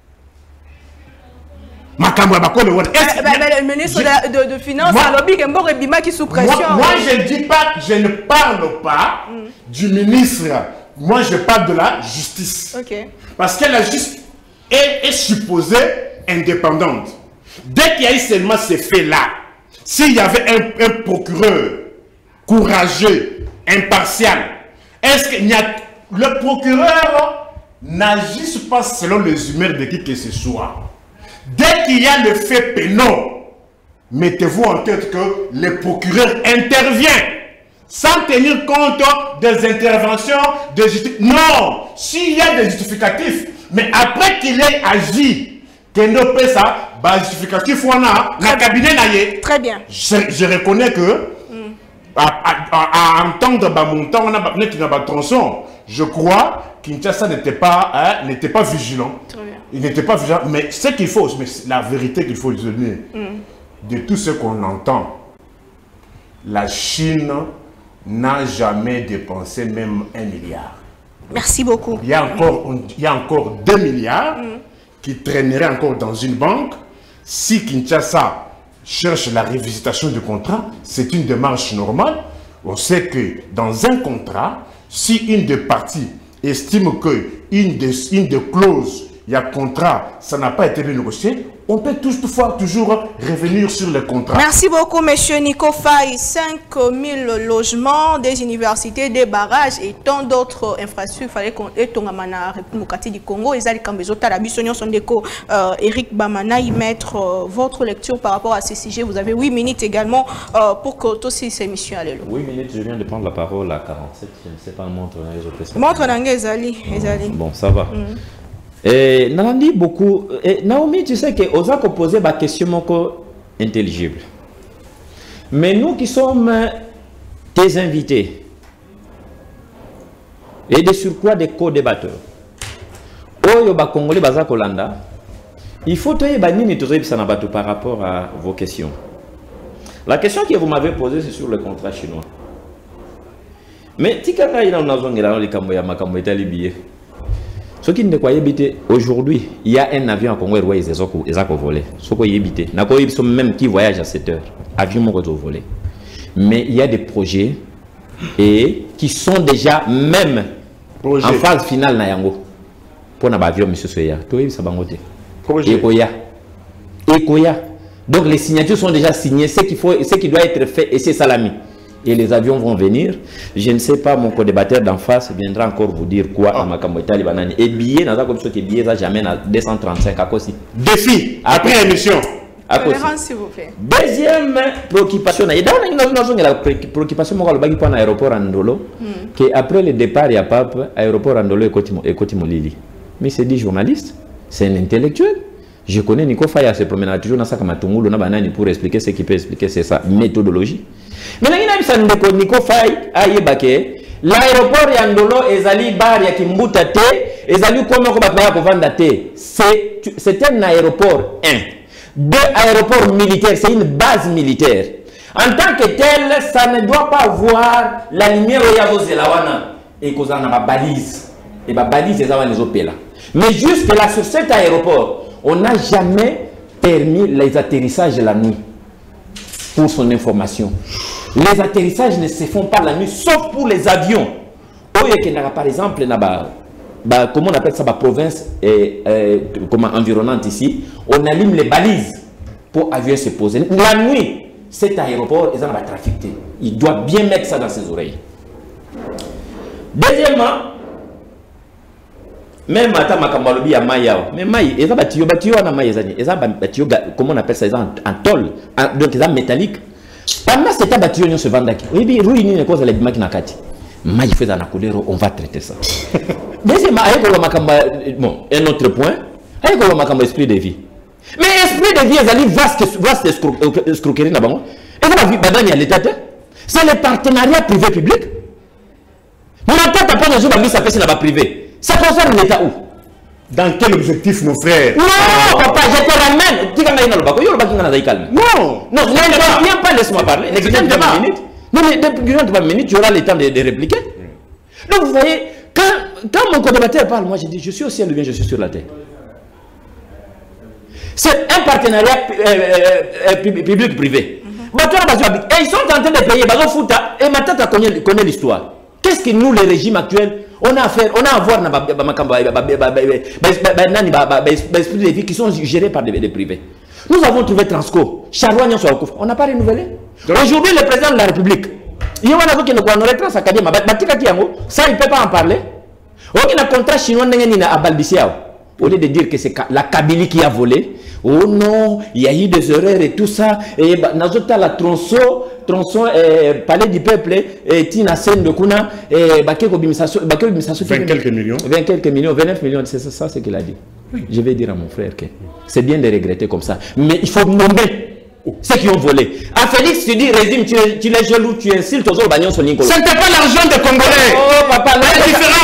Le ministre de Finances a lobby qui sous pression. Moi, je ne parle pas du ministre. Moi, je parle de la justice. Parce que la justice est supposée indépendante. Dès qu'il y a eu seulement ces faits-là, s'il y avait un procureur courageux, impartial, est-ce qu'il y a... Le procureur n'agit pas selon les humeurs de qui que ce soit. Dès qu'il y a le fait pénal, mettez-vous en tête que le procureur intervient sans tenir compte des interventions de justice. Non, s'il y a des justificatifs, mais après qu'il ait agi, qu'il ne peut ça, justificatif ou la cabinet naïe. Très bien. Je reconnais que à entendre montant, on a qui n'a pas tronçon. Je crois qu'Kinshasa n'était pas vigilant. Très bien. Il n'était pas vigilant, mais ce qu'il faut, mais la vérité qu'il faut donner, de tout ce qu'on entend, la Chine n'a jamais dépensé même 1 milliard. Merci beaucoup. Il y a encore 2 milliards qui traîneraient encore dans une banque. Si Kinshasa cherche la révisitation du contrat, c'est une démarche normale. On sait que dans un contrat, si une des parties estime que une des clauses, il y a contrat, ça n'a pas été négocié, on peut toutefois toujours revenir sur le contrat. Merci beaucoup, monsieur Nico Faye. 5000 logements, des universités, des barrages et tant d'autres infrastructures. Il fallait qu'on ait ton amana République du Congo. Et Zali Kambezota, la Bissonion Sondeko, Eric Bamana, y mettre votre lecture par rapport à ces sujets. Vous avez 8 minutes également pour que aussi ces missions aillent. 8 minutes, je viens de prendre la parole à 47. Je ne sais pas, montre Nange Zali. Bon, ça va. Et Nalandi beaucoup. Et Naomi, tu sais que Oza a posé ma question intelligible. Mais nous qui sommes tes invités et de surcroît des co-débatteurs, Oyo ba Congolais baza Kolanda, il faut te nini par rapport à vos questions. La question que vous m'avez posée, c'est sur le contrat chinois. Mais tikaka ina unazongela no likambo ya makambo itali. Ce qui ne croyait pas, aujourd'hui, il y a un avion à Congo et ils ont volé. Ce qui est évité. Ils sont même qui voyagent à 7 heures. Avion ont volé. Mais il y a des projets et qui sont déjà même en phase finale na yango. Pour l'avion, monsieur Soya. Ekoya. Donc les signatures sont déjà signées. Ce qui doit être fait et c'est salami. Et les avions vont venir. Je ne sais pas, mon co-débatteur d'en face viendra encore vous dire quoi à Makamboïta Libanani. Et billet, dans comme ça, que billet, ça jamais à 235 à Kossi. Défi, après émission. S'il vous plaît. Deuxième préoccupation, il y a la préoccupation pour l'aéroport Andolo, que après le départ, il y a pas l'aéroport Andolo et Kotimolili. Mais c'est des journalistes, c'est un intellectuel. Je connais Nico Faye se promène toujours dans sa Kamatungu, pour expliquer ce qu'il peut expliquer, c'est sa méthodologie. Mais Nico Faye l'aéroport Yandolo ezali bar ya Kimbuta te ezali comment ko bataya ko vanda te, c'est un aéroport 1. 2 aéroports militaires, c'est une base militaire. En tant que tel, ça ne doit pas avoir la lumière où il y a vos élawana et qu'on a ma balise et ma balise les avant les opéla. Mais juste là sur cet aéroport, on n'a jamais permis les atterrissages la nuit. Pour son information. Les atterrissages ne se font pas la nuit, sauf pour les avions. Par exemple, comment on appelle ça, la province environnante ici, on allume les balises pour avions se poser. La nuit, cet aéroport est en trafiqué. Il doit bien mettre ça dans ses oreilles. Deuxièmement, même à Makamalobi à Mayao, mais Maï, ils ont bâti en Maïzani, ils ont bâti, comment on appelle ça, en tôle, donc ils ont métallique. Pendant cet bâti, on se vend d'accord. Oui, il y a une cause à la Bimaknakati. Maï fait dans la couleur, on va traiter ça. Deuxièmement, bon, un autre point, avec le esprit de vie. Mais esprit de vie, ils ont vaste escroquerie là-bas. Et vous avez vu, l'État, c'est le partenariat privé-public. Mais la tête, après, les gens, ça fait privé. Ça concerne l'État où? Dans quel objectif, mon frère? Non, papa, je te ramène. Non, non, viens pas, laisse-moi parler. Non, mais depuis une minute, tu auras le temps de répliquer. Donc, vous voyez, quand quand mon co-débatteur parle, moi je dis, je suis au ciel ou bien je suis sur la terre. C'est un partenariat public-privé. Et ils sont en train de payer, et ma tante connaît l'histoire. Qu'est-ce que nous, les régimes actuels, on a à faire, on a à voir esprit de vie qui sont gérés par des privés. Nous avons trouvé Transco, on n'a pas renouvelé. Aujourd'hui, le président de la République, ça, il ne peut pas en parler. Il y a un contrat chinois à Balbiciao. Au lieu de dire que c'est la Kabylie qui a volé, oh non, il y a eu des erreurs et tout ça. Et Nazota la tronçon, palais du peuple, et Tina Sen de Kuna, et Bakeko Bimisasso, 20 quelques millions. 20 quelques millions, 29 millions, c'est ça ce qu'il a dit. Oui. Je vais dire à mon frère que c'est bien de regretter comme ça. Mais il faut nommer ceux qui ont volé. À Félix, tu dis, régime, tu es jaloux, tu insultes aux autres bagnons sur Nicolas. Ce n'était pas l'argent des Congolais. Oh, papa, là, c'est différent.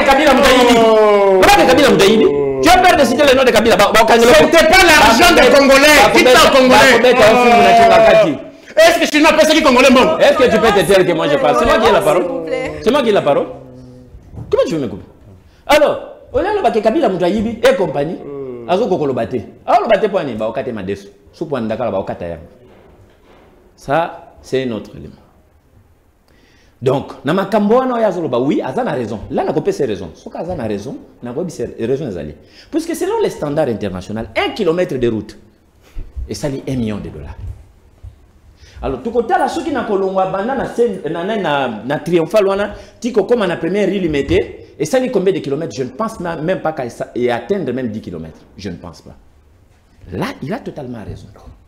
Tu as peur de citer le nom de Kabila. Ce n'était pas l'argent des Congolais. Quitte au Congolais. Est-ce que je n'appelle ça qui Congolais bon? Est-ce que tu peux te dire que moi je parle? C'est moi qui ai la parole. C'est moi qui ai la parole. Comment tu veux me couper? Alors, on a le Kabila Moutayibi et compagnie. Ça, c'est un autre élément. Donc, oui, Azan a raison. Là, on a coupé ses raisons. Ce qu'Azan a raison, on a coupé ses raisons. Puisque selon les standards internationaux, 1 kilomètre de route, et ça lit $1 million. Alors, tout côté là, ceux qui n'ont pas na triomphal, comme on a première île limitée, et ça lit combien de kilomètres? Je ne pense même pas qu'il atteindre même 10 kilomètres. Je ne pense pas. Là, il a totalement raison.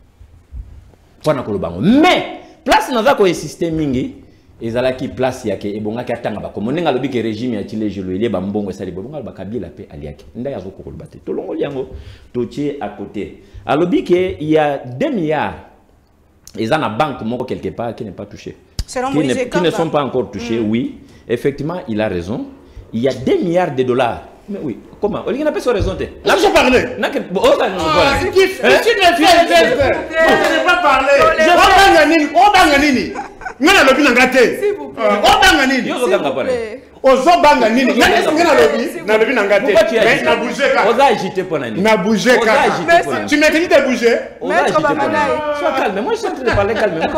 Mais, place dans un système mingi, et là qui place yake et bonga ki atanga ba comme nenga lobi ke régime ya tile jelo ile ba mbongo sali bonga ba kabila pe aliaki nda yazo ko kolbate to longo liango to tie à côté alobi ke il y a 2 milliards ils en a banque moko quelque part qui n'est pas touché qui ne sont pas encore touchés. Oui, effectivement il a raison, il y a 2 milliards de dollars. Mais oui, comment? On n'a pas sur raison. Là, j'ai parlé. Tu n'as pas parlé. Je tu m'as dit de bouger. Sois calme, moi je suis en train de parler calmement.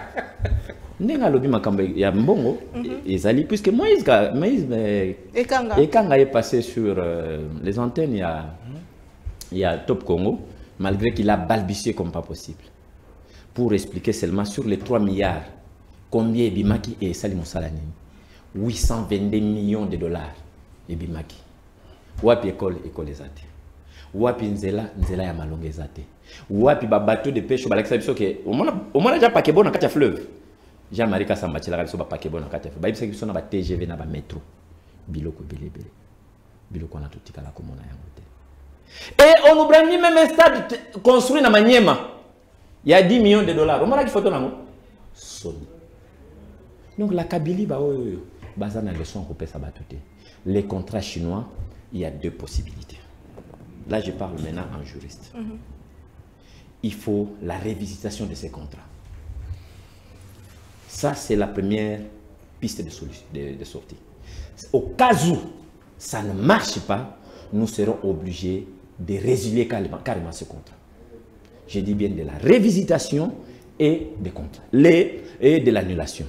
Puisque Moïse Ekanga est passé sur les antennes il y a Top Congo, malgré qu'il a balbutié comme pas possible, pour expliquer seulement sur les 3 milliards combien Ebimaki et Salimou Salanini. 822 millions de dollars Ebimaki. Wapi école ezate. Wapi nzela ya malonga ezate. Wapi ba bateau de pêche ba l'exception que au moins déjà pas que bon dans quatre fleuves. Jean-Marie Kassamba tila so ba pas que bon dans quatre fleuves. Ba ibisa kiso na ba TGV na ba métro. Biloko belebele. Biloko na tutika la komona yango te. Et on oublie même un stade construit na Maniema. Il y a 10 millions de dollars. On m'a dit photo nango. Soni. Donc la Kabylie ba baza na leçon ko pesa batute. Les contrats chinois, il y a 2 possibilités. Là, je parle maintenant en juriste. Il faut la révisitation de ces contrats. Ça, c'est la première piste de sortie. Au cas où ça ne marche pas, nous serons obligés de résilier carrément ce contrat. Je dis bien de la révisitation et des contrats, et de l'annulation.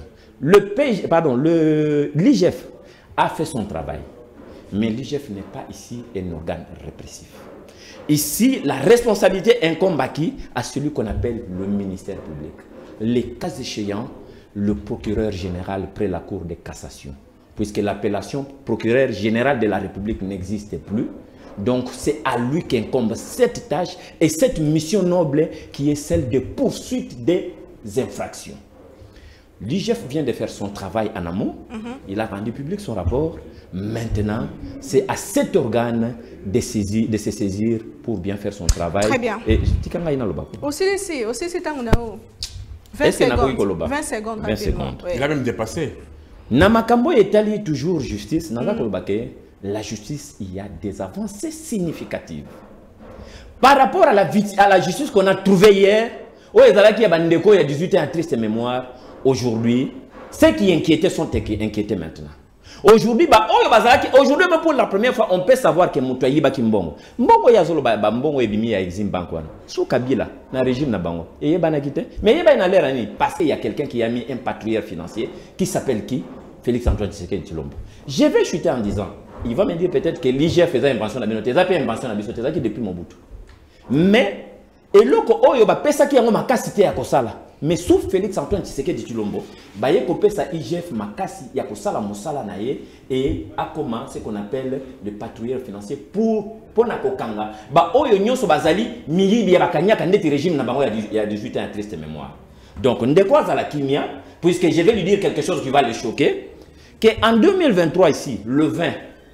L'IGF a fait son travail, mais l'IGF n'est pas ici un organe répressif. Ici, la responsabilité incombe à qui? À celui qu'on appelle le ministère public. Les cas échéants, le procureur général près la Cour de cassation. Puisque l'appellation procureur général de la République n'existe plus. Donc, c'est à lui qu'incombe cette tâche et cette mission noble qui est celle de poursuite des infractions. L'IGF vient de faire son travail en amont. Il a rendu public son rapport. Maintenant, c'est à cet organe de se saisir pour bien faire son travail. Très bien. Et aussi, c'est un 20 secondes. 20 secondes. 20 secondes. Oui. Il a même dépassé. Namakambo est toujours justice. La justice, il y a des avancées significatives. Par rapport à la justice qu'on a trouvée hier, il y a 18 ans à triste mémoire. Aujourd'hui, ceux qui inquiétaient sont inquiétés maintenant. Aujourd'hui, aujourd'hui, même pour la première fois, on peut savoir que Moutouaï Baki Mbongo. Mbongo Yazolo Mbongo Ebimi ya Exim Bankwana. Sous Kabila, dans le régime Nabango. Et il y a mais il y a l'air parce qu'il y a quelqu'un qui a mis un patrouilleur financier qui s'appelle qui? Félix Antoine Tshisekedi Tshilombo. Je vais chuter en disant, il va me dire peut-être que l'IGF faisait une invention d'Abino, tu as fait une invention d'Abino, tu as depuis mon bout. Mais, et là, il y a pesa qui a ma cité à Kosala. Mais sauf Félix Antoine Tshisekedi Tshilombo, il y a pesa IGF makasi ya Kosala Mosala naye et a commencé ce qu'on appelle le patrouilleur financier pour na kokanga. Ba oyo nyonso bazali mili ya bakanyaka ndeti régime na bango il y a 18 ans à triste mémoire. Donc ndekwa za la kimia, puisque je vais lui dire quelque chose qui va le choquer, qu'en 2023 ici, le 20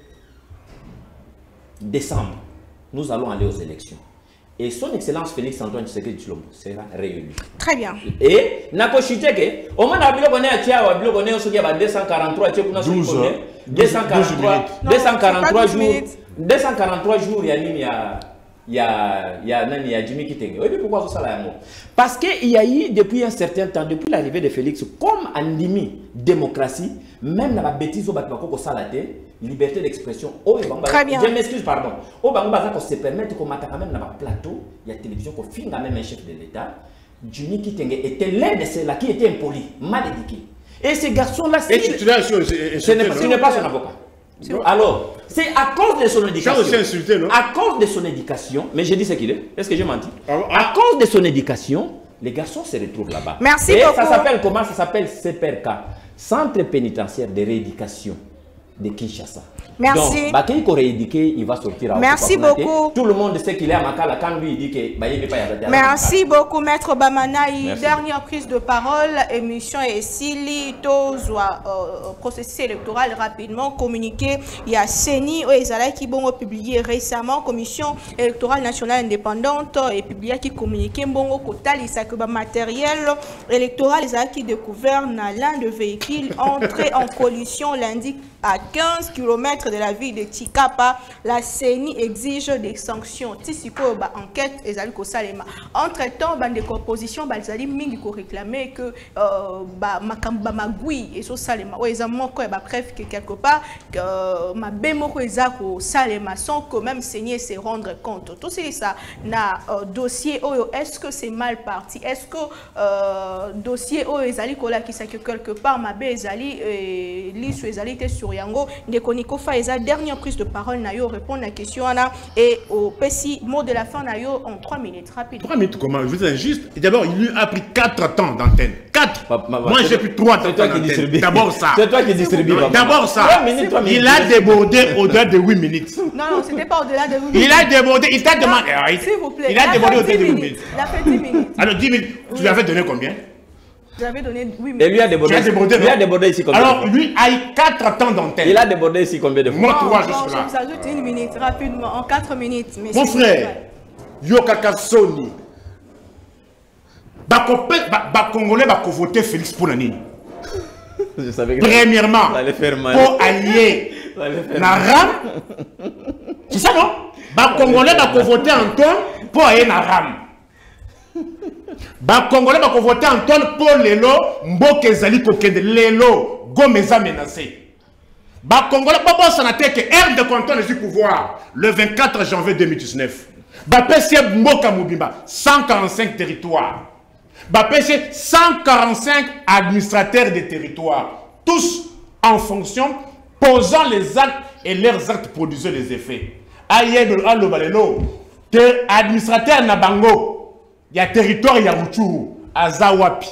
décembre, nous allons aller aux élections. Et son excellence Félix Antoine Tshisekedi Tshilombo sera réélu. Très bien. Et nakoshite ke au moins na bilo koné atia wa bilo koné osoki ba 243 atia kuna soki koné 243 jours ya nini ya nani ya Jimmy Kitenge. Oui, pourquoi ça là yango? Parce que il y a eu depuis un certain temps, depuis l'arrivée de Félix, comme andimi démocratie, même na ba bêtise au ba ko salate, liberté d'expression. Très bien. Je m'excuse, pardon. Au Bangba, ça se permettre qu'on mette quand même dans le plateau, il y a télévision qu'on filme même un chef de l'État. Jimmy Kitenge était l'un de ceux-là qui était impoli, mal éduqué. Et ces garçons-là, ce n'est pas son avocat. Alors, c'est à cause de son éducation. Insulté, non? À cause de son éducation, mais j'ai dit ce qu'il est. Est-ce que j'ai menti? À cause de son éducation, les garçons se retrouvent là-bas. Merci et beaucoup. Ça s'appelle comment? Ça s'appelle CPRK, Centre pénitentiaire de rééducation de Kinshasa. Merci. Donc, Bakay rééduqué, il va sortir. Merci beaucoup. Tout le monde sait qu'il est à Makala quand lui il dit que il n'est pas à Merci beaucoup, Maître Bamanaï. Dernière prise de parole, émission et Sili Tozwa, processus électoral rapidement communiqué. Il y a Seni Oezala qui ont publié récemment, Commission électorale nationale indépendante et publié qui communiqué Mbongo Kotal, il matériel électoral qui découvert l'un des véhicules entré en collision lundi à 15 km de la ville de Tikapa. La CENI exige des sanctions. Tisiko enquête ezali ko salema. Entre-temps, des compositions bazali mingi ko réclamer que makamba magui et so salema. O ezamo ko ba bref que quelque part ma bemo ko ezako salema sans que même CENI se rendre compte. Tout ça na dossier oyo, est-ce que c'est mal parti? Est-ce que dossier oyo ezali ko la ki sa que quelque part ma be ezali lisu ezali te sur yango Ndekoniko Faeza, dernière prise de parole Nayo répond à la question Anna et au PSI mot de la fin Nayo en 3 minutes rapide. 3 minutes comment? Je vous injuste. D'abord il lui a pris 4 temps d'antenne. 4. Moi j'ai pris 3 temps d'antenne. D'abord ça. C'est toi qui distribue. D'abord ça. 3 minutes. Il a débordé au-delà de 8 minutes. Non, c'était pas au-delà de 8 minutes. Il a débordé, il t'a demandé. S'il vous plaît. Il a débordé au-delà de 8 minutes. Il a fait 10 minutes. Alors 10 minutes, tu lui avais donné combien? J'avais donné 8 minutes. Et lui a débordé ici combien? Alors, lui a eu 4 temps d'antenne. Il a débordé ici combien de fois? Moi, 3 jusque là. Je vous ajoute 1 minute, rapidement, en 4 minutes. Mon frère, Yokaka Soni, Congolais va voter Félix Pounani. Je savais que premièrement, pour allier Naram. C'est ça, non? Congolais va voter Antoine pour allier Naram. Congolais va voter Antoine pour Lelo, Mboke Zali Kokende, Lelo, Gomeza menacé. Congolais va s'anater que R de canton est du pouvoir le 24 janvier 2019. PSC Mboka Moubimba, 145 territoires. PSC 145 administrateurs des territoires. Tous en fonction, posant les actes et leurs actes produisant les effets. Aïe, Allo, administrateur Nabango. Il y a territoire, il y a Moutourou, à Zawapi.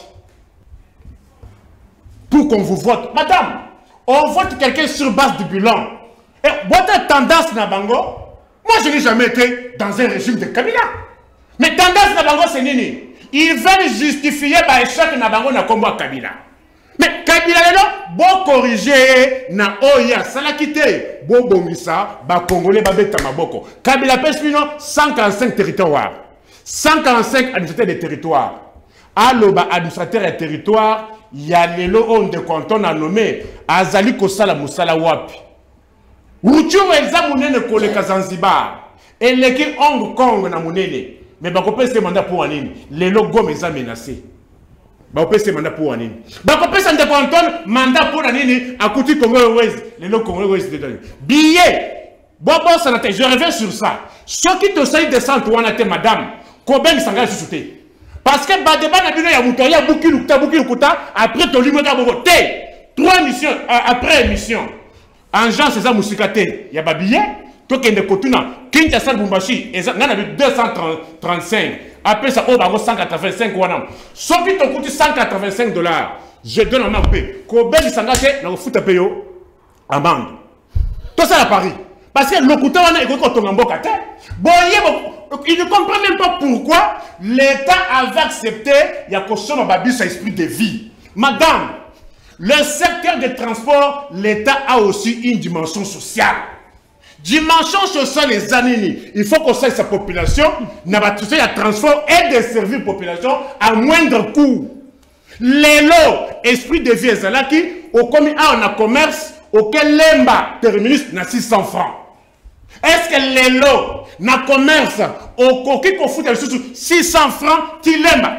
Pour qu'on vous vote. Madame, on vote quelqu'un sur base du bilan. Et votre tendance, Nabango, moi je n'ai jamais été dans un régime de Kabila. Mais tendance, Nabango, c'est nini. Ils veulent justifier par échec Nabango na combat Kabila. Mais Kabila, là, bon corriger, na oya, salakite, bon bongisa, ba Congolais, ba beta maboko. Kabila pèse 145 territoires. 145 administrateurs des territoires. Alors, administrateur des territoires, il y a les lots de canton à nommer Azali Kosala Moussala Wapi. Rouchou Elzamounene Koleka Zanzibar. Et l'équipe Hong Kong na Mounene. Mais bah, c'est mandat pour un ligne. Les lots Gomeza menacés. baopesa mandat pour anini bakopesa ndeko Antoine mandat pour anini akuti Congo Airways lelo Congo Airways billet bobo sanate je reviens sur ça ce qui te sait descendre wana te madame Koben sanga susute parce que badeba na bino ya mutoya buki lukuta après to limo ka bobo te 3 émissions après émission agence ça musikate ya babillet to kende kotuna kinta sal bumbashi eza ngana 235 après ça au bango 185 wana soki to coûte 185 $, je donne un peu Koben sanga te na futa peyo amende tout ça à Paris parce que le couteau wana eko ko mboka te boye il ne comprend même pas pourquoi l'État avait accepté ya kosoma babisa esprit de vie. Madame, le secteur des transports, l'État a aussi une dimension sociale. Dimension sociale les années, il faut qu'on sache sa population, n'a pas tout ça, il y a transport et des services population à moindre coût. Les lots, esprit de vie, qui au commis on a commerce, auquel l'emba terminus n'a 600 francs. Est-ce que les lots, na commerce, au coquille qu'on fout 600 francs, tu l'aimes?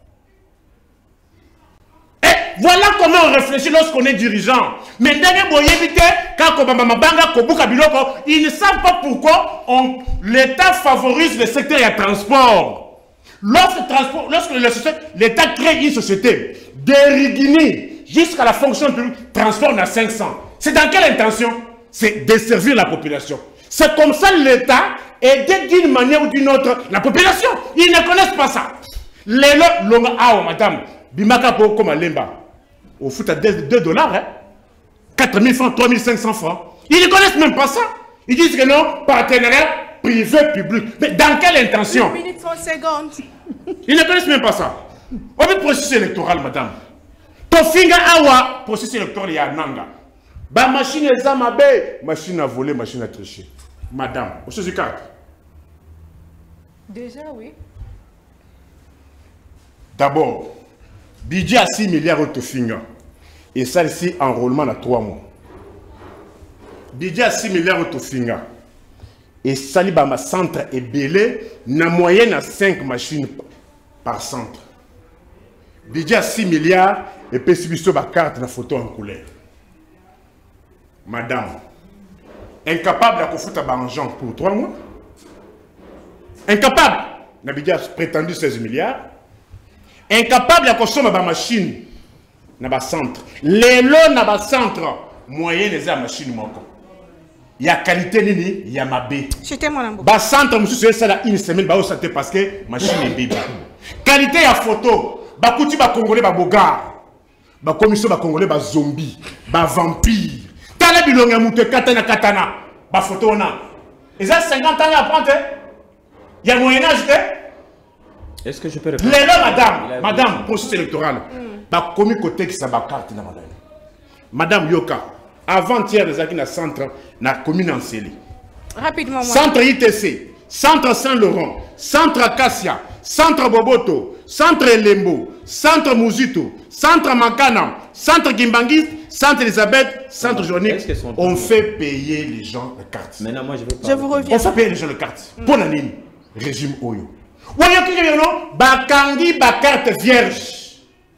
Et voilà comment on réfléchit lorsqu'on est dirigeant. Mais ils ne savent pas pourquoi l'État favorise le secteur et le transport. Lorsque l'État crée une société, d'Erigini jusqu'à la fonction publique, transport à 500. C'est dans quelle intention? C'est desservir la population. C'est comme ça l'État aide d'une manière ou d'une autre la population. Ils ne connaissent pas ça. Les longs, madame, Bimaka pour comme Lemba, au foot à 2 $, hein? 4 000 francs, 3 500 francs. Ils ne connaissent même pas ça. Ils disent que non, partenariat privé-public. Mais dans quelle intention? 1 minute 30 secondes. Ils ne connaissent même pas ça. On veut processus électoral, madame. Ton finger awa, processus électoral, il y a Nanga. Ba machine est machine à voler, machine à tricher. Madame, au sujet carte. Déjà, oui. D'abord, budget à 6 milliards de finger. Et ça ici, enrôlement à 3 mois. Budget à 6 milliards de finger. Et ça, ma centre est belé, na moyenne à 5 machines par centre. Budget à 6 milliards et puis si ma carte na photo en couleur. Madame, incapable de foutre un argent pour 3 mois. Incapable. N'a prétendu 16 milliards. Incapable de consommer ma machine. N'a pas centre. Les lots n'a pas centre. Moyen les machine moko. Il y a qualité nini, il y a ma B. C'était mon amour. Ba centre monsieur ça là une semaine ba au santé parce que machine est bébé. Qualité à photo. Ba kuti ba congolais ba bogar. Ba commission ba congolais ba zombie, ba vampire. Tala bilonga muté katana ba photo na. Et ça 50 ans après il y a moyen âge. Est-ce que je peux répondre? Les là madame processus électoral. Ba commis côté qui ça ba carte na madame. Madame Yoka, avant-hier les acquis na centre na commune en Célie. Rapidement moi. Centre ITC, centre Saint-Laurent, centre Acacia, centre Boboto, centre Elembo, centre Muzito, centre Makana, centre Gimbangis, centre Elisabeth, centre Journée. On fait payer les gens les cartes. Maintenant, moi, je vous reviens. On fait payer les gens les cartes. Pour la ligne, régime Oyo. Bakangi ba carte vierge.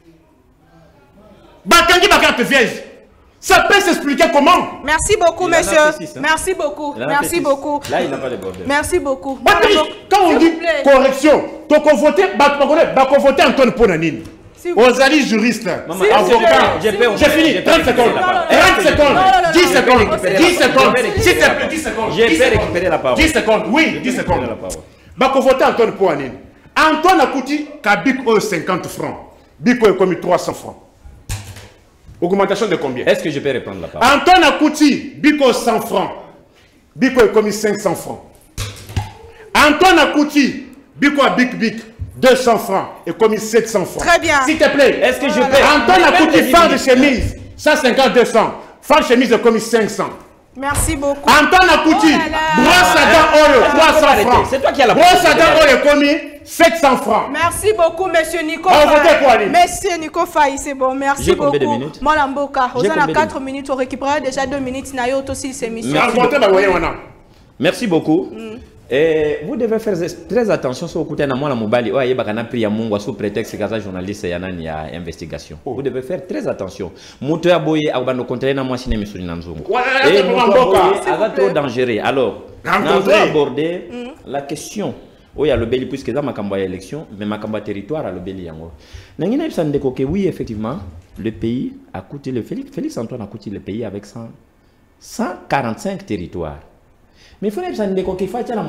Bakangi ba carte vierge. Ça peut s'expliquer comment? Merci beaucoup, monsieur. Merci beaucoup. Merci beaucoup. Là, il n'a pas de problème. Merci beaucoup. Quand on dit correction, donc on vote Antoine Ponanine. Ozali juriste, avocat. J'ai fini. 30 secondes. 30 secondes. 10 secondes. 10 secondes. S'il te plaît, 10 secondes. J'ai fait récupérer la parole. 10 secondes. Oui, 10 secondes. Bako voter Antoine Ponanine. Antoine a coûté Kabik 50 francs. Biko a commis 300 francs. Augmentation de combien? Est-ce que je peux répondre la parole? Antoine Akouti, Biko 100 francs. Biko est commis 500 francs. Antoine Akouti, Biko a Bik 200 francs et commis 700 francs. Très bien. S'il te plaît. Est-ce que je peux? Antoine Akouti, phare de chemise, 150 200. Phare de chemise est commis 500. Merci beaucoup. Antoine Akouti, brosse à dents Oyo, 300 francs. C'est toi qui as la brosse à dents Oyo commis 700 francs. Merci beaucoup, monsieur Nico. Monsieur Nico Faye, c'est bon. Merci beaucoup. Combien de minutes? Moi, Lamboka. On a 4 minutes. On récupérera déjà 2 minutes. Nayo aussi, c'est mission. Merci beaucoup. Et vous devez faire très attention sur le na mwana mobali oye bakana pri ya mungu sous prétexte que journaliste ya nani ya investigation. Vous devez faire très attention. Moto ya boye abando contrôler na mwashine misuri na nzungu. Et c'est trop dangereux. Alors, on va aborder la question. Oya le beli puisque ça makambo ya élection mais makambo territoire à le beli yango. Nangina ibsande ko que oui effectivement le pays a coûté le Félix Antoine a coûté le pays avec 145 territoires. Mais il faut que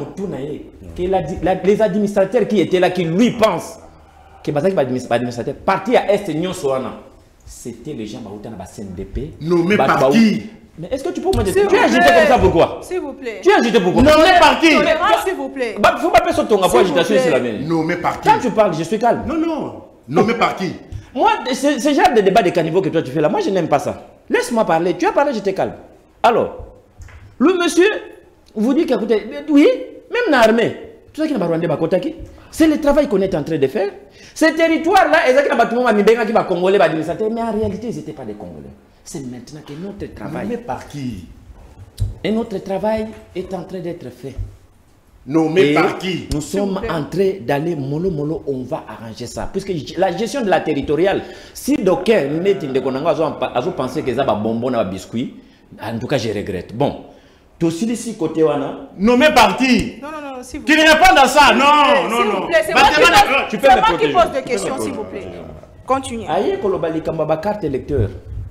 les administrateurs qui étaient là, qui lui pensent que les administrateurs partis à Est, c'était les gens qui ont CNDP. Nommé par qui? Mais est-ce que tu peux me dire? Tu es agité comme ça pourquoi? S'il vous plaît. Tu es agité pourquoi? Nommé par qui? S'il vous plaît. Il ne faut pas passer ton rapport agitation ici la même. Nommé par qui? Quand tu parles, je suis calme. Non, non. Nommé par qui? Moi, ce genre de débat de caniveau que toi tu fais là, moi je n'aime pas ça. Laisse-moi parler. Tu as parlé, j'étais calme. Alors, le monsieur vous dit qu'écoutez, oui, même dans l'armée, tout ça qui n'a pas rendu Bakotaki, c'est le travail qu'on est en train de faire. Ces territoires-là, qui va Congolais, mais en réalité, ils n'étaient pas des Congolais. C'est maintenant que notre travail. Nommé par qui? Et notre travail est en train d'être fait. Nommé par qui? Nous sommes en train d'aller mollo, on va arranger ça. Puisque la gestion de la territoriale, si d'aucuns ont pensé que ça va bonbon à biscuit, en tout cas, je regrette. Bon. Aussi ici côté wana nommé par qui? Non, s'il vous plaît. Tu ne réponds à ça, non. C'est moi qui pose des questions, s'il vous plaît. Continuez. Aïe, Kolobali Kambaba, carte d'électeur,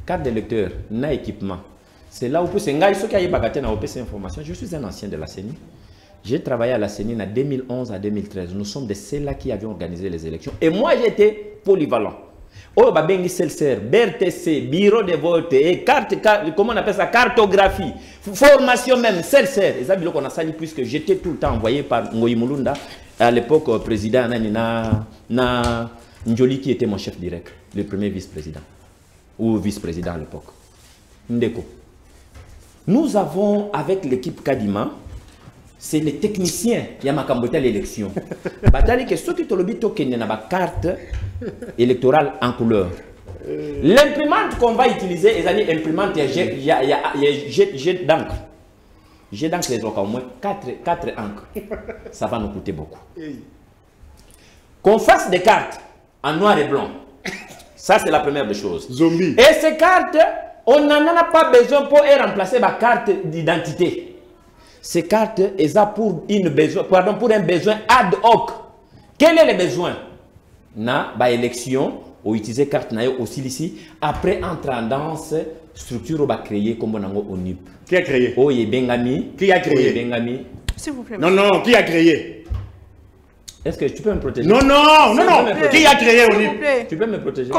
na équipement. C'est là où peut se ngaï, ceux qui aïe bagaté na OPC information. Je suis un ancien de la CENI. J'ai travaillé à la CENI de 2011 à 2013. Nous sommes de ceux-là qui avions organisé les élections. Et moi, j'étais polyvalent. Oh, Babengi Selser, BRTC, bureau de vote, et carte, comment on appelle ça, cartographie, formation même, Selser. Et ça, qu'on a sali puisque j'étais tout le temps envoyé par Ngoyi Mulunda, à l'époque président na Njoli qui était mon chef direct, le premier vice-président, ou vice-président à l'époque. Ndeko. Nous avons, avec l'équipe Kadima, c'est les techniciens qui ont makamboté l'élection. Batali que ceux qui te l'obit token na ba carte électorale en couleur. L'imprimante qu'on va utiliser, les amis, imprimante il y a jet d'encre. Jet d'encre les droits au moins 4 encres. Ça va nous coûter beaucoup. Qu'on fasse des cartes en noir et blanc. Ça c'est la première des choses. Zombie. Et ces cartes, on n'en a pas besoin pour remplacer ma carte d'identité. Ces cartes, elles ont pour un besoin ad hoc. Quel est le besoin? Na ba élection, ou utiliser carte na aussi ici. Après entre en danse, structure va créer comme on a au NIP. Qui a créé? Oye Bengami. Qui a créé? Bengami. S'il vous plaît. Non, qui a créé? Est-ce que tu peux me protéger? Non. Qui a créé au NIP? Tu peux me protéger?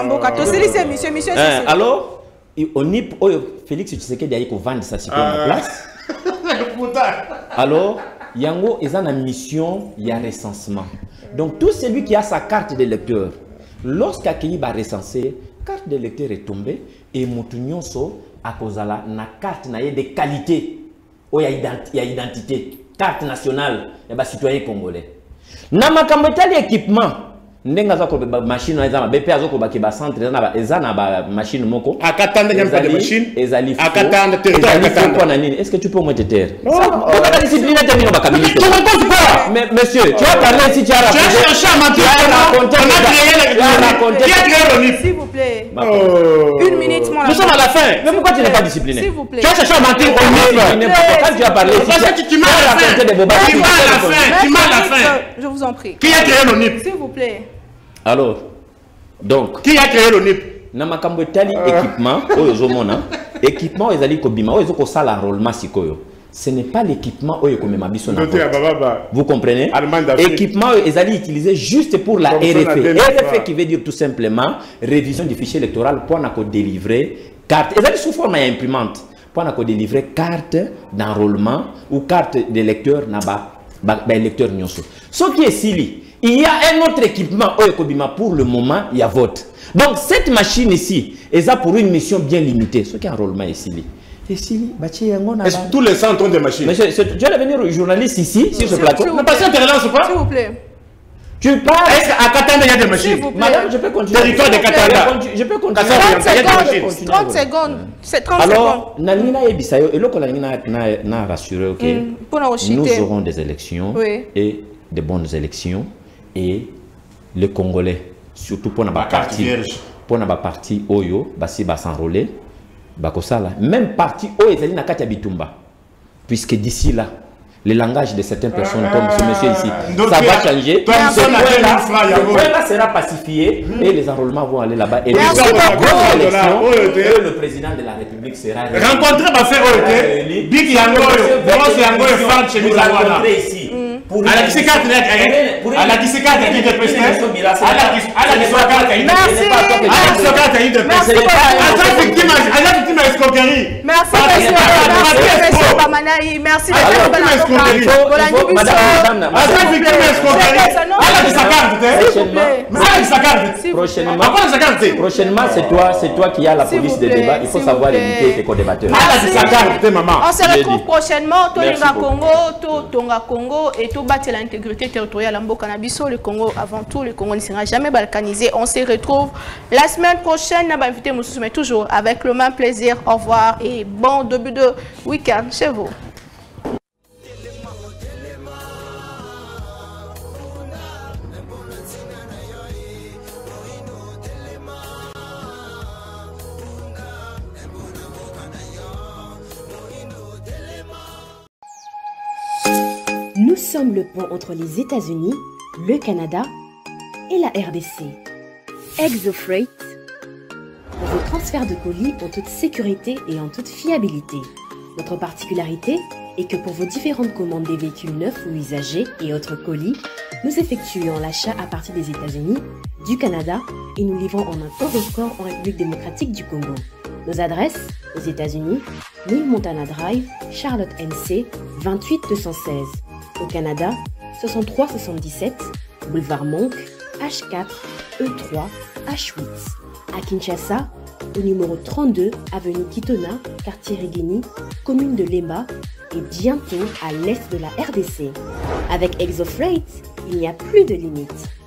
Alors, au NIP, Félix Tshisekedi a dit qu'on vende ça sur ma place. Alors, Yango est en mission, il y a recensement. Donc, tout celui qui a sa carte d'électeur, lorsqu'il va recenser, carte d'électeur est tombée et Moutounionso, à cause de la carte de qualité, il y a identité, carte nationale, il y a citoyen congolais. Dans ma équipement, ndenga za ko machine na za BP azoko ba ke ba centre na ba ezana ba machine moko akatanda nyamba de machine ezali akatanda territoire akatanda nini est-ce que tu peux me taire la discipline termine ba kamili mais monsieur tu as parlé si tu as raconté qui a créé le NIP s'il vous plaît une minute moi nous sommes à la fin mais pourquoi tu n'es pas discipliné s'il vous plaît tu as cherché à mentir au NIP quand tu as parlé tu m'as à la fin je vous en prie qui a créé le NIP s'il vous plaît. Alors, donc, qui a créé le NIP? Namakambo tali équipement, équipement ezali kobima, ezoko sala enrôlement sikoyo. Ce n'est pas l'équipement vous comprenez? Équipement ezali utilisé juste pour la RFE. RFE qui veut dire tout simplement révision du fichier électoral pour na ko délivrer carte. Ezali sous forme imprimante pour na ko délivrer carte d'enrôlement ou carte d'électeur na ba électeur nyonso. Ce qui est sili. Il y a un autre équipement pour le moment, il y a vote. Donc cette machine ici, elle a pour une mission bien limitée. Ce qui est enrôlement ici. Est-ce que tous les centres ont des machines? Monsieur, tu vas devenir journaliste ici, sur ce plateau. Mais parce que tu relances pas? S'il vous plaît. Tu parles. Est-ce qu'à Katanga, il y a des machines? Madame, je peux continuer. Territoire de Katanga. Je peux continuer. 30 secondes. C'est 30 secondes. Alors, Nanina et Bissayo, et l'autre n'a rassuré, ok, nous aurons des élections et des bonnes élections et les Congolais, surtout pour la partie Oyo, Basi va s'enrôler, Bakosala, même partie Oyo, ils na Katia Bitumba, puisque d'ici là, le langage de certaines personnes comme ce monsieur ici, ça va changer. Ce point-là sera pacifié et les enrôlements vont aller là-bas. Et le président de la République sera rencontré ma frère Oyote, Big Yango, Boros Yango et Franck chez nous à ici. À la Kisekate, à la Kisekate, il y a des présidents. À la Kisekate, il y a des présidents. À la victime escroquerie. Merci, monsieur Bamanaï. Merci, prochainement, c'est toi qui as la police de débat. Il faut savoir éviter tes co-débatteurs. On se retrouve prochainement. Tolinga Congo, Tonga Congo et tout bâtir l'intégrité territoriale en Bokanabiso. Le Congo, avant tout, le Congo ne sera jamais balkanisé. On se retrouve la semaine prochaine. On va inviter Moussou, mais toujours avec le même plaisir. Au revoir et bon début de week-end chez vous. Nous sommes le pont entre les États-Unis, le Canada et la RDC. ExoFreight, vos transferts de colis en toute sécurité et en toute fiabilité. Notre particularité est que pour vos différentes commandes des véhicules neufs ou usagés et autres colis, nous effectuons l'achat à partir des États-Unis, du Canada et nous livrons en un temps record en République démocratique du Congo. Nos adresses aux États-Unis, 1000 Montana Drive, Charlotte NC, 28216. Au Canada, 6377, Boulevard Monk, H4, E3, H8. À Kinshasa, au numéro 32, avenue Kitona, quartier Rigini, commune de Lemba et bientôt à l'est de la RDC. Avec ExoFreight, il n'y a plus de limites.